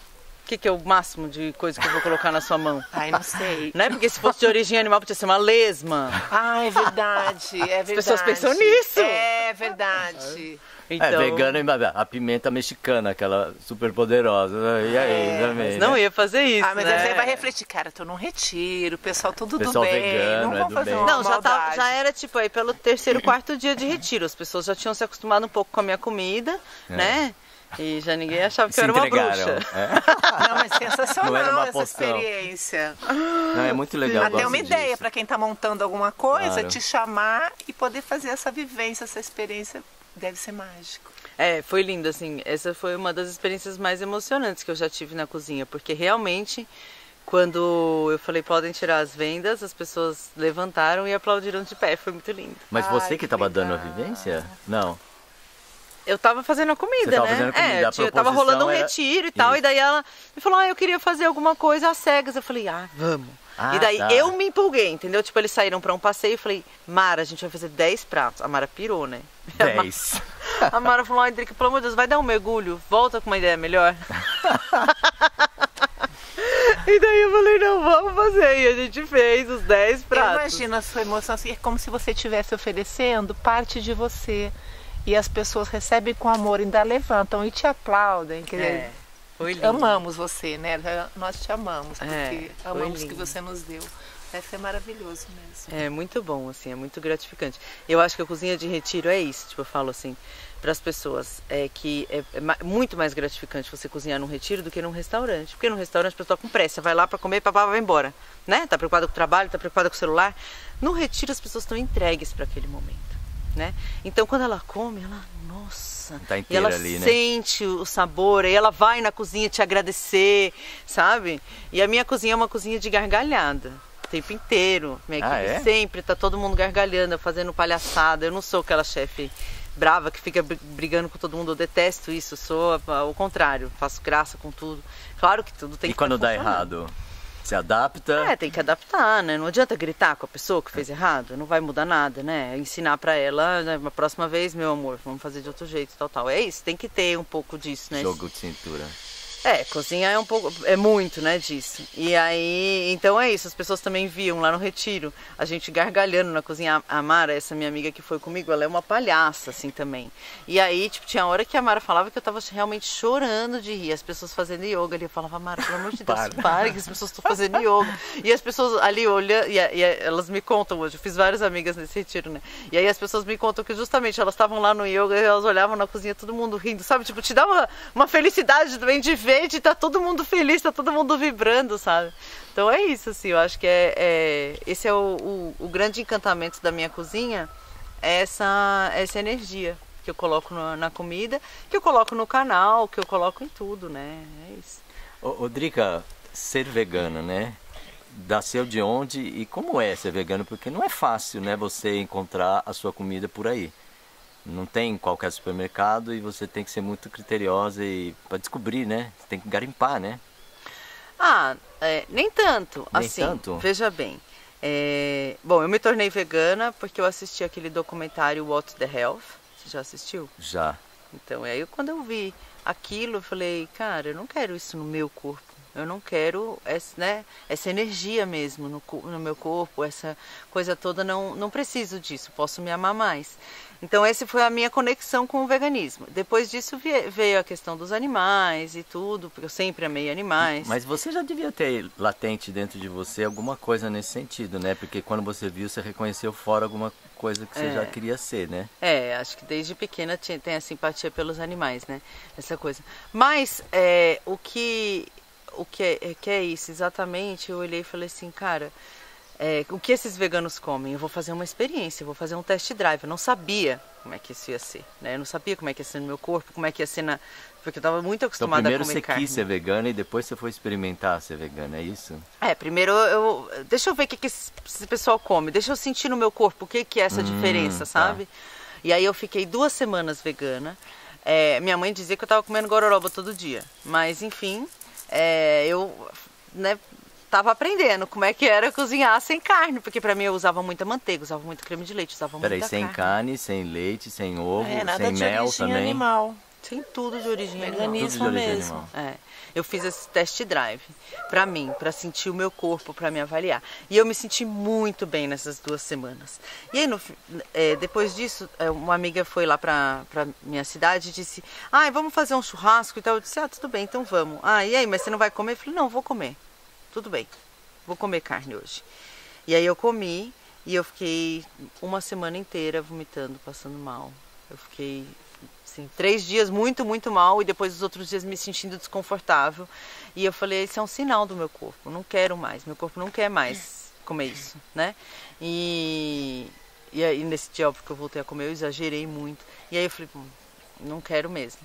O que, que é o máximo de coisa que eu vou colocar na sua mão? Ai, não sei. Né? Porque se fosse de origem animal, podia ser uma lesma. Ah, é verdade, é verdade. pessoas pensam nisso. É verdade. Então... É, vegana e a pimenta mexicana, aquela super poderosa. E aí, é, também, não né? ia fazer isso, Ah, mas né? aí você vai refletir, cara, eu tô num retiro, o pessoal tudo Pessoal do bem, vegano, não é vão do fazer bem. uma Não, já, tava, maldade. já era tipo aí pelo terceiro, quarto dia de retiro. As pessoas já tinham se acostumado um pouco com a minha comida, É. né? E já ninguém achava que Se eu era uma entregaram. bruxa. É. Não, mas sensacional Não era uma essa poção. experiência. Não, é muito legal. eu Até gosto uma ideia disso. para quem tá montando alguma coisa, Claro. te chamar e poder fazer essa vivência, essa experiência, deve ser mágico. É, foi lindo, assim. Essa foi uma das experiências mais emocionantes que eu já tive na cozinha, porque realmente, quando eu falei podem tirar as vendas, as pessoas levantaram e aplaudiram de pé. Foi muito lindo. Mas Ai, você que que estava dando a legal. vivência? Não. Eu tava fazendo a comida, Você tava né? fazendo a comida, é, a tinha, tava rolando um proposição era- retiro e tal, Isso. e daí ela me falou, ah, eu queria fazer alguma coisa às cegas. Eu falei, ah, vamos. Ah, e daí tá. eu me empolguei, entendeu? Tipo, eles saíram pra um passeio e falei, Mara, a gente vai fazer dez pratos. A Mara pirou, né? dez. A Mara falou, ai, Drica, pelo amor de Deus, vai dar um mergulho, volta com uma ideia melhor. E daí eu falei, não, vamos fazer. E a gente fez os dez pratos. Imagina a sua emoção, assim, é como se você estivesse oferecendo parte de você. E as pessoas recebem com amor, ainda levantam e te aplaudem. Quer dizer, É, foi lindo. amamos você, né? Nós te amamos, porque É, foi amamos o que lindo. você nos deu. Deve ser maravilhoso mesmo. É muito bom, assim, é muito gratificante. Eu acho que a cozinha de retiro é isso, tipo, eu falo assim, para as pessoas, é que é, é ma- muito mais gratificante você cozinhar num retiro do que num restaurante. Porque num restaurante a pessoa tá com pressa, vai lá para comer, papá, vai embora, né? Tá preocupada com o trabalho, tá preocupada com o celular. No retiro as pessoas estão entregues para aquele momento, né? Então quando ela come, ela, nossa, Tá e inteira ela ali, né? sente o sabor, aí ela vai na cozinha te agradecer, sabe? E a minha cozinha é uma cozinha de gargalhada. O tempo inteiro, minha Ah, equipe é? sempre tá todo mundo gargalhando, fazendo palhaçada. Eu não sou aquela chefe brava que fica br- brigando com todo mundo, eu detesto isso, eu sou ah, o contrário, faço graça com tudo. Claro que tudo tem E que quando tá dá funcionando. errado? Se adapta? É, tem que adaptar, né? Não adianta gritar com a pessoa que fez errado, não vai mudar nada, né? Ensinar pra ela, né? Uma próxima vez, meu amor, vamos fazer de outro jeito, tal, tal. É isso, tem que ter um pouco disso, né? Jogo de cintura. É, cozinha é um pouco, é muito, né, disso. E aí, então é isso, as pessoas também viam lá no retiro, a gente gargalhando na cozinha. A Mara, essa minha amiga que foi comigo, ela é uma palhaça, assim, também. E aí, tipo, tinha hora que a Mara falava que eu tava realmente chorando de rir, as pessoas fazendo yoga ali, eu falava, Mara, pelo amor de Deus, Para. pare, que as pessoas estão fazendo yoga. E as pessoas ali olham, e, e elas me contam hoje, eu fiz várias amigas nesse retiro, né, e aí as pessoas me contam que justamente elas estavam lá no yoga e elas olhavam na cozinha, todo mundo rindo, sabe, tipo, te dá uma, uma felicidade também de ver, de tá todo mundo feliz, tá todo mundo vibrando, sabe? Então é isso, assim, eu acho que é, é esse é o, o, o grande encantamento da minha cozinha, é essa, essa energia que eu coloco no, na comida, que eu coloco no canal, que eu coloco em tudo, né? É isso. Ô, ô, Drica, ser vegana, né? Nasceu de onde e como é ser vegano? Porque não é fácil, né? Você encontrar a sua comida por aí. Não tem em qualquer supermercado e você tem que ser muito criteriosa e para descobrir, né? Você tem que garimpar, né? Ah, é, nem tanto. Nem assim, tanto? veja bem. É, bom, eu me tornei vegana porque eu assisti aquele documentário What the Health. Você já assistiu? Já. Então, aí quando eu vi aquilo, eu falei, cara, eu não quero isso no meu corpo. Eu não quero essa, né, essa energia mesmo no, co- no meu corpo, essa coisa toda, não, não preciso disso, posso me amar mais. Então essa foi a minha conexão com o veganismo. Depois disso vie- veio a questão dos animais e tudo, porque eu sempre amei animais. Mas você já devia ter latente dentro de você alguma coisa nesse sentido, né? Porque quando você viu, você reconheceu fora alguma coisa que você É. já queria ser, né? É, acho que desde pequena tinha- tem a simpatia pelos animais, né? Essa coisa. Mas é, o que o que é, que é isso exatamente? Eu olhei e falei assim, cara, é, o que esses veganos comem? Eu vou fazer uma experiência, eu vou fazer um test drive. Eu não sabia como é que isso ia ser, né? Eu não sabia como é que ia ser no meu corpo, como é que ia ser na... Porque eu estava muito Então acostumada primeiro a comer você carne. quis ser vegana e depois você foi experimentar ser vegana, é isso? É, primeiro eu... Deixa eu ver o que, que esse, esse pessoal come. Deixa eu sentir no meu corpo o que, que é essa Hum, diferença, tá. sabe? E aí eu fiquei duas semanas vegana. É, minha mãe dizia que eu estava comendo gororoba todo dia. Mas, enfim, é, eu né, tava aprendendo como é que era cozinhar sem carne. Porque pra mim eu usava muita manteiga, usava muito creme de leite, usava Peraí, muita sem carne. carne, sem leite, sem ovo, É, nada sem de mel origem também. animal. Tem tudo de origem animal. Veganismo Tudo de origem mesmo. animal. É, eu fiz esse test drive pra mim, pra sentir o meu corpo, pra me avaliar. E eu me senti muito bem nessas duas semanas. E aí, no, fi- é, depois disso, é, uma amiga foi lá pra, pra minha cidade e disse: ah, vamos fazer um churrasco e tal. Eu disse: ah, tudo bem, então vamos. Ah, e aí, mas você não vai comer? Eu falei: não, vou comer. Tudo bem, vou comer carne hoje. E aí eu comi e eu fiquei uma semana inteira vomitando, passando mal. Eu fiquei... Assim, três dias muito, muito mal e depois os outros dias me sentindo desconfortável. E eu falei, esse é um sinal do meu corpo, não quero mais, meu corpo não quer mais comer isso, né? E, e aí nesse dia, óbvio que eu voltei a comer, eu exagerei muito. E aí eu falei, hum, não quero mesmo.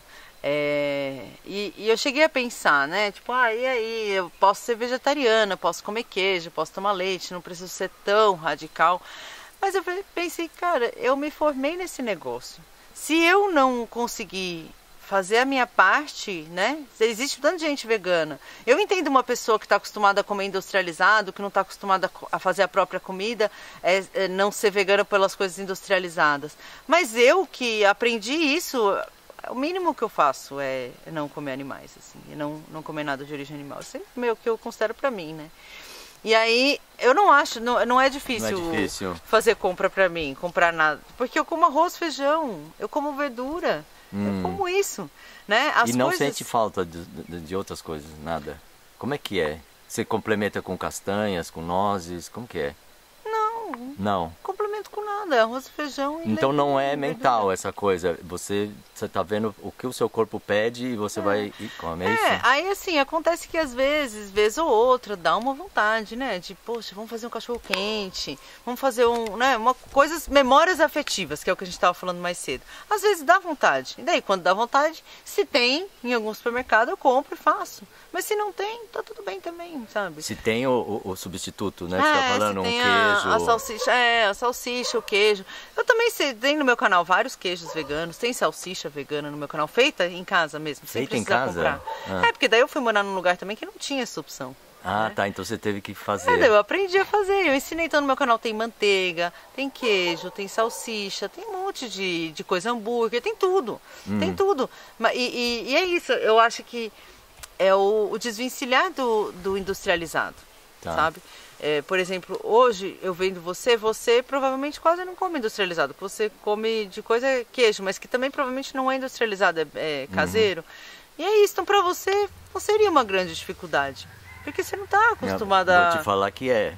É, e, e eu cheguei a pensar, né? Tipo, ah, e aí, eu posso ser vegetariana, posso comer queijo, posso tomar leite, não preciso ser tão radical. Mas eu pensei, cara, eu me formei nesse negócio. Se eu não conseguir fazer a minha parte, né? Existe tanta gente vegana. Eu entendo uma pessoa que está acostumada a comer industrializado, que não está acostumada a fazer a própria comida, é, é não ser vegana pelas coisas industrializadas. Mas eu que aprendi isso, o mínimo que eu faço é não comer animais, assim, e não, não comer nada de origem animal. Isso é meio que eu considero para mim, né? E aí, eu não acho, não, não é difícil, Não é difícil fazer compra pra mim, comprar nada. Porque eu como arroz, feijão, eu como verdura, hum. eu como isso, né? As e não coisas... sente falta de, de, de outras coisas, nada? Como é que é? Você complementa com castanhas, com nozes, como que é? Não, não. complemento com nada, arroz, feijão e Então não é verdura. mental essa coisa, você você tá vendo o que o seu corpo pede e você é. vai e come, é, é isso? É, aí assim, acontece que às vezes, vez ou outra, dá uma vontade, né? De, poxa, vamos fazer um cachorro quente, vamos fazer um, né, uma, coisas, memórias afetivas, que é o que a gente estava falando mais cedo. Às vezes dá vontade, e daí quando dá vontade, se tem em algum supermercado, eu compro e faço. Mas se não tem, tá tudo bem também, sabe? Se tem o, o, o substituto, né? É, Você tá falando um tem queijo. A, a salsicha, é, a salsicha, o queijo. Eu também sei, tem no meu canal vários queijos veganos, tem salsicha vegana no meu canal, feita em casa mesmo, sem feita em precisar casa? comprar. Ah. É, porque daí eu fui morar num lugar também que não tinha essa opção. Ah, né? tá, então você teve que fazer. É, daí eu aprendi a fazer, eu ensinei, então no meu canal tem manteiga, tem queijo, tem salsicha, tem um monte de, de coisa, hambúrguer, tem tudo, hum. tem tudo. E, e, e é isso, eu acho que é o, o desvencilhar do, do industrializado, tá. sabe? É, por exemplo, hoje eu vendo você, você provavelmente quase não come industrializado, você come de coisa queijo, mas que também provavelmente não é industrializado, é, é caseiro. Uhum. E é isso, então pra você não seria uma grande dificuldade, porque você não está acostumada a... Vou te falar que é.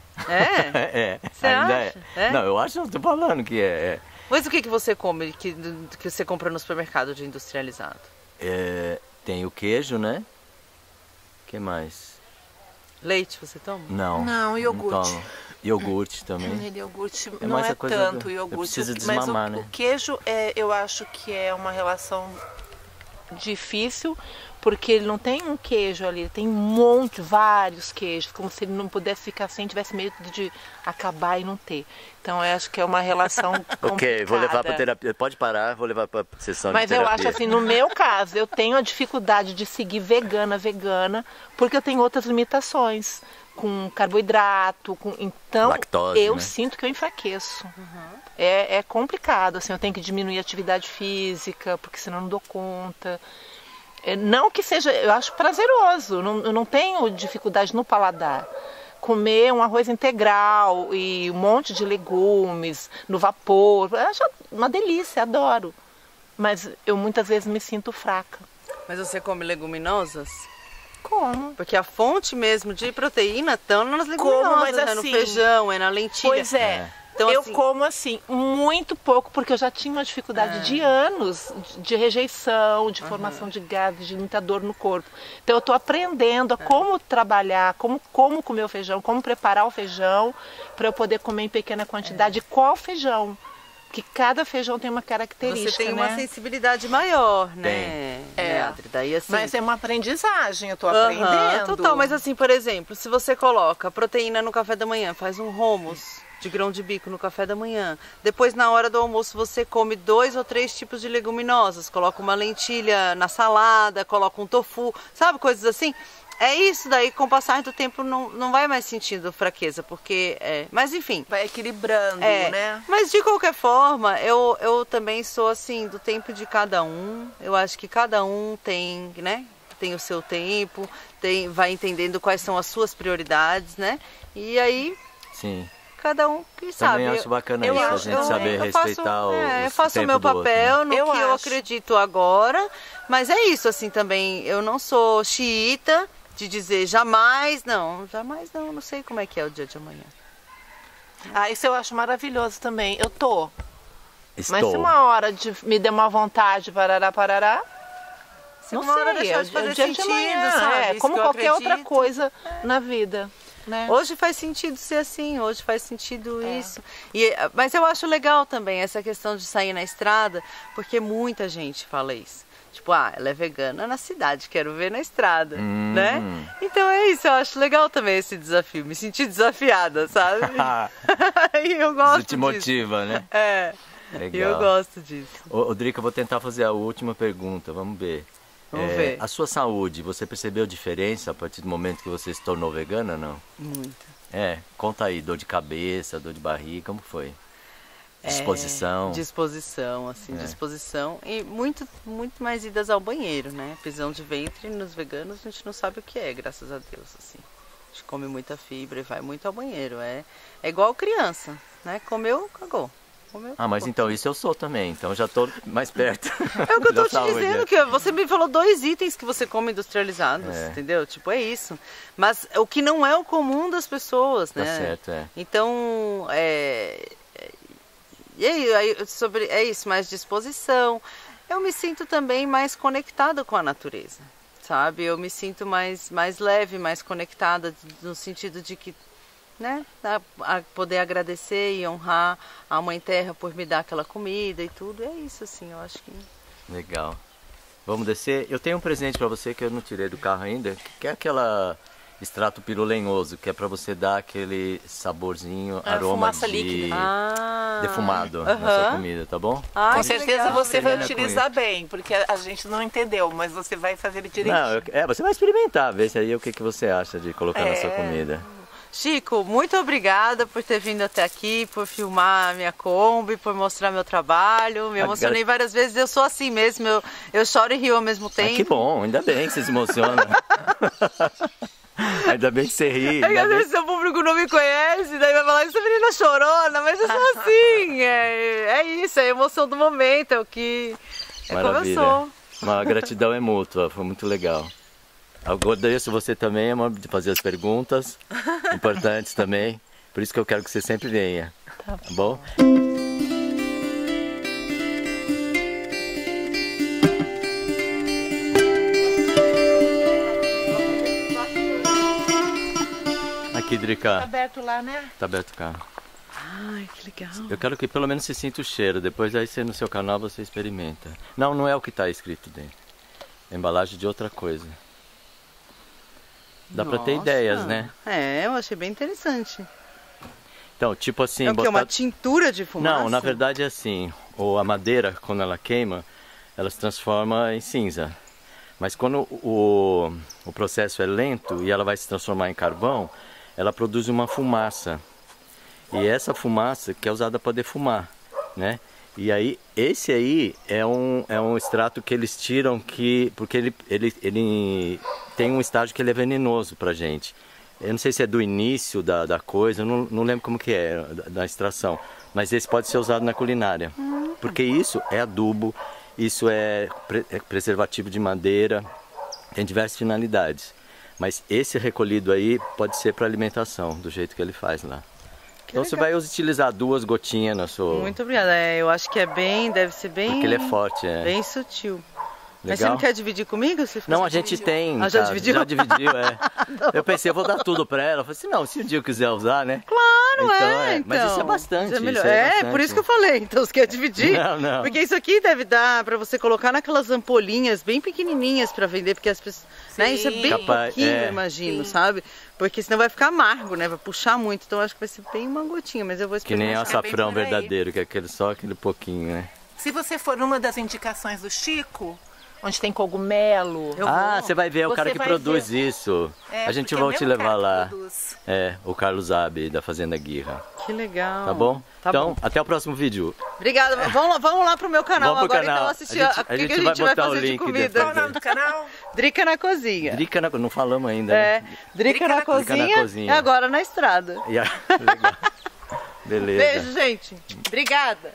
É? é. Você Ainda acha? É. É? Não, eu acho que eu tô falando que é. é. Mas o que, que você come, que, que você compra no supermercado de industrializado? É, tem o queijo, né? O que mais? Leite você toma? Não. Não, iogurte. Não iogurte também. Ele iogurte é não é tanto do... iogurte. Precisa mas desmamar, o, né? o queijo, é, eu acho que é uma relação difícil, porque ele não tem um queijo ali, ele tem um monte, vários queijos, como se ele não pudesse ficar sem, tivesse medo de acabar e não ter. Então eu acho que é uma relação complicada. Ok, vou levar para terapia. Pode parar, vou levar para sessão Mas de terapia. Mas eu acho assim, no meu caso, eu tenho a dificuldade de seguir vegana, vegana, porque eu tenho outras limitações, com carboidrato, com... então lactose, eu né? sinto que eu enfraqueço. Uhum. É, é complicado, assim, eu tenho que diminuir a atividade física, porque senão eu não dou conta. É, não que seja, eu acho prazeroso, não, eu não tenho dificuldade no paladar. Comer um arroz integral e um monte de legumes no vapor, eu acho uma delícia, adoro. Mas eu muitas vezes me sinto fraca. Mas você come leguminosas? Como? Porque a fonte mesmo de proteína estão nas leguminosas, Como, mas é assim, no feijão, é na lentilha. Pois é. é. Então, eu assim, como assim, muito pouco, porque eu já tinha uma dificuldade é. de anos de rejeição, de formação uhum. de gases, de muita dor no corpo. Então eu estou aprendendo a é. como trabalhar, como, como comer o feijão, como preparar o feijão, para eu poder comer em pequena quantidade. É. Qual feijão? Porque cada feijão tem uma característica, Você tem né? uma sensibilidade maior, né? Tem. É. Leandre? Daí, assim... Mas é uma aprendizagem, eu estou uhum, aprendendo. Total, mas assim, por exemplo, se você coloca proteína no café da manhã, faz um hummus de grão de bico no café da manhã. Depois, na hora do almoço, você come dois ou três tipos de leguminosas. Coloca uma lentilha na salada, coloca um tofu, sabe? Coisas assim. é isso, daí com o passar do tempo não, não vai mais sentindo fraqueza, porque... É, mas enfim... Vai equilibrando, é, né? Mas de qualquer forma, eu, eu também sou assim, do tempo de cada um. Eu acho que cada um tem, né? Tem o seu tempo, tem, vai entendendo quais são as suas prioridades, né? E aí... Sim. Cada um que sabe. Também acho bacana eu, isso, eu, a gente eu, saber eu respeitar faço, o é, Eu o faço o tempo meu do outro, papel né? no Eu que eu acho. acredito agora, mas é isso, assim, também, eu não sou xiita de dizer jamais, não, jamais não, não sei como é que é o dia de amanhã. Ah, isso eu acho maravilhoso também. Eu tô. Estou. Mas se uma hora de, me der uma vontade, parará, parará, Se não uma hora sei, deixar é de o fazer dia de sentido, amanhã, sabe? é, Isso como que eu qualquer outra acredito. coisa na vida, né? Hoje faz sentido ser assim, hoje faz sentido É. isso. E, mas eu acho legal também essa questão de sair na estrada, porque muita gente fala isso. Tipo, ah, ela é vegana na cidade, quero ver na estrada, Hum. né? Então é isso, eu acho legal também esse desafio, me sentir desafiada, sabe? E eu gosto Isso te disso. motiva, né? É, Legal. eu gosto disso. Ô, ô, Drica, eu vou tentar fazer a última pergunta, vamos ver. Vamos É, ver. A sua saúde, você percebeu diferença a partir do momento que você se tornou vegana, não? Muito. É, conta aí, dor de cabeça, dor de barriga, como foi? Disposição. É, disposição, assim, É. disposição. E muito, muito mais idas ao banheiro, né? Prisão de ventre nos veganos a gente não sabe o que é, graças a Deus, assim. A gente come muita fibra e vai muito ao banheiro. É, é igual criança, né? Comeu, cagou. Comeu, Ah, mas cagou. então isso eu sou também, então já tô mais perto. É o que eu tô da te saúde, dizendo, né? que você me falou dois itens que você come industrializados, É. entendeu? Tipo, é isso. Mas o que não é o comum das pessoas, Tá né? certo, é. Então, é... E aí, aí, sobre, é isso, mais disposição. Eu me sinto também mais conectada com a natureza, sabe? Eu me sinto mais, mais leve, mais conectada, no sentido de que, né, a, a poder agradecer e honrar a Mãe Terra por me dar aquela comida e tudo. É isso, assim, eu acho que... Legal. Vamos descer? Eu tenho um presente pra você que eu não tirei do carro ainda, que é aquela extrato pirulenhoso, que é pra você dar aquele saborzinho, É, aroma fumaça de líquida. Ah, defumado na aham. sua comida, tá bom? Ai, Com que certeza legal. você vai Termina com utilizar bem, porque a gente não entendeu, mas você vai fazer ele direitinho. Não, eu- é, você vai experimentar, ver se aí o que, que você acha de colocar na sua É. comida. Chico, muito obrigada por ter vindo até aqui, por filmar a minha Kombi, por mostrar meu trabalho. Me emocionei várias vezes, eu sou assim mesmo, eu, eu choro e rio ao mesmo tempo. Ah, que bom, ainda bem que você se emociona. Ainda bem que você ri. É que Ainda às bem... vezes o público não me conhece, daí vai falar, essa menina chorona, mas eu sou assim, é, é isso, é a emoção do momento, é o que... É como eu Maravilha. sou. Uma gratidão é mútua, foi muito legal. Agradeço você também, amor, de fazer as perguntas importantes também. Por isso que eu quero que você sempre venha. Tá bom? Aqui, Tá Drica. aberto lá, né? Tá aberto o carro. Ai, que legal. Eu quero que pelo menos você sinta o cheiro. Depois aí você no seu canal você experimenta. Não, não é o que está escrito dentro. É embalagem de outra coisa. Dá pra ter Nossa. ideias, né? É, eu achei bem interessante. Então, tipo assim... é o que? botar- Uma tintura de fumaça? Não, na verdade é assim. Ou a madeira, quando ela queima, ela se transforma em cinza. Mas quando o, o processo é lento e ela vai se transformar em carvão, ela produz uma fumaça. E essa fumaça que é usada para defumar, né? E aí, esse aí é um, é um extrato que eles tiram que... Porque ele, ele, ele tem um estágio que ele é venenoso pra gente. Eu não sei se é do início da, da coisa, eu não, não lembro como que é, da, da extração. Mas esse pode ser usado na culinária. Porque isso é adubo, isso é, pre, é preservativo de madeira, tem diversas finalidades. Mas esse recolhido aí pode ser para alimentação, do jeito que ele faz lá. Então você vai utilizar duas gotinhas na sua... Muito obrigada. É, eu acho que é bem, deve ser bem... Porque ele é forte, é. Bem sutil. Mas você Legal? não quer dividir comigo? Você Não, a gente tem. Ah, já cara, dividiu? Já dividiu, é. Eu pensei, eu vou dar tudo pra ela. Eu falei assim, não, se um dia eu quiser usar, né? Claro, Então, é, é. Mas então. isso é bastante, Isso é, melhor. isso é É, bastante. por isso que eu falei. Então você quer dividir? Não, não. Porque isso aqui deve dar pra você colocar naquelas ampolinhas bem pequenininhas pra vender, porque as pessoas... Né, isso é bem Capaz, pouquinho, é. eu imagino, Sim. sabe? Porque senão vai ficar amargo, né? Vai puxar muito. Então eu acho que vai ser bem uma gotinha, mas eu vou Que nem o experimentar. é bem açafrão por aí. verdadeiro, que é aquele, só aquele pouquinho, né? Se você for numa das indicações do Chico, onde tem cogumelo. Eu Ah, vou. você vai ver, é o Você cara que vai produz ver. isso. É, a gente porque é o vai te mesmo levar cara que lá. produz. É, o Carlos Abe, da Fazenda Guirra. Que legal. Tá bom? Tá então, bom. até o próximo vídeo. Obrigada. Vamos lá, vamos lá pro meu canal Vamos pro agora, canal. então assistir A gente- a, o que, a gente que a vai gente vai, botar o fazer de link comida. depois. Qual o nome do canal? Drica na cozinha. Drica na... Não falamos ainda, É, né? Drica, Drica na, na- cozinha, Drica na cozinha. e agora na estrada. E a- Legal. Beleza. Beijo, gente. Obrigada.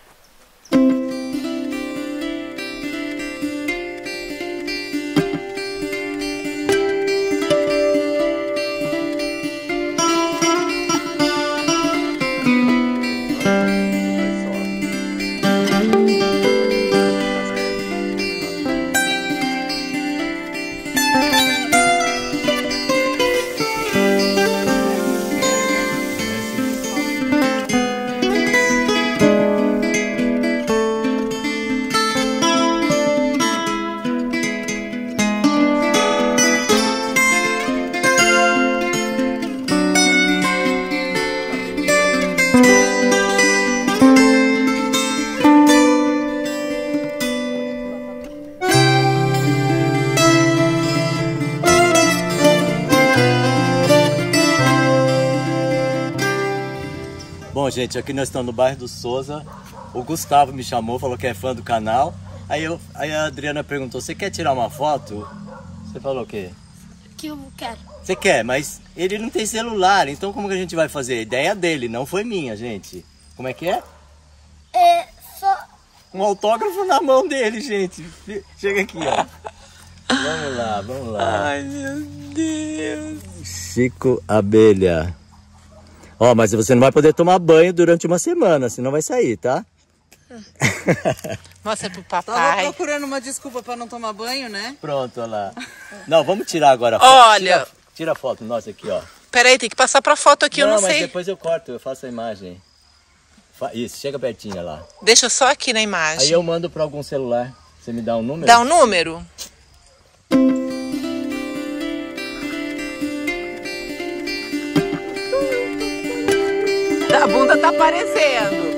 Bom, gente, aqui nós estamos no bairro do Souza. O Gustavo me chamou, falou que é fã do canal. Aí, eu, aí a Adriana perguntou, você quer tirar uma foto? Você falou o quê? Que eu quero. Você quer, mas ele não tem celular, então como que a gente vai fazer? A ideia dele, não foi minha, gente. Como é que é? É só. Um autógrafo na mão dele, gente. Chega aqui, ó. Vamos lá, vamos lá. Ai, meu Deus. Chico Abelha. Ó, mas você não vai poder tomar banho durante uma semana, senão vai sair, tá? Mostra pro Tava papai. procurando uma desculpa pra não tomar banho, né? Pronto, olha lá. Não, vamos tirar agora a foto. Olha. Tira, tira a foto nossa aqui, ó. Peraí, tem que passar pra foto aqui, eu não mas sei. depois eu corto, eu faço a imagem. Fa- Isso, chega pertinho lá. Deixa só aqui na imagem. Aí eu mando pra algum celular. Você me dá um número? Dá um número? A bunda tá aparecendo.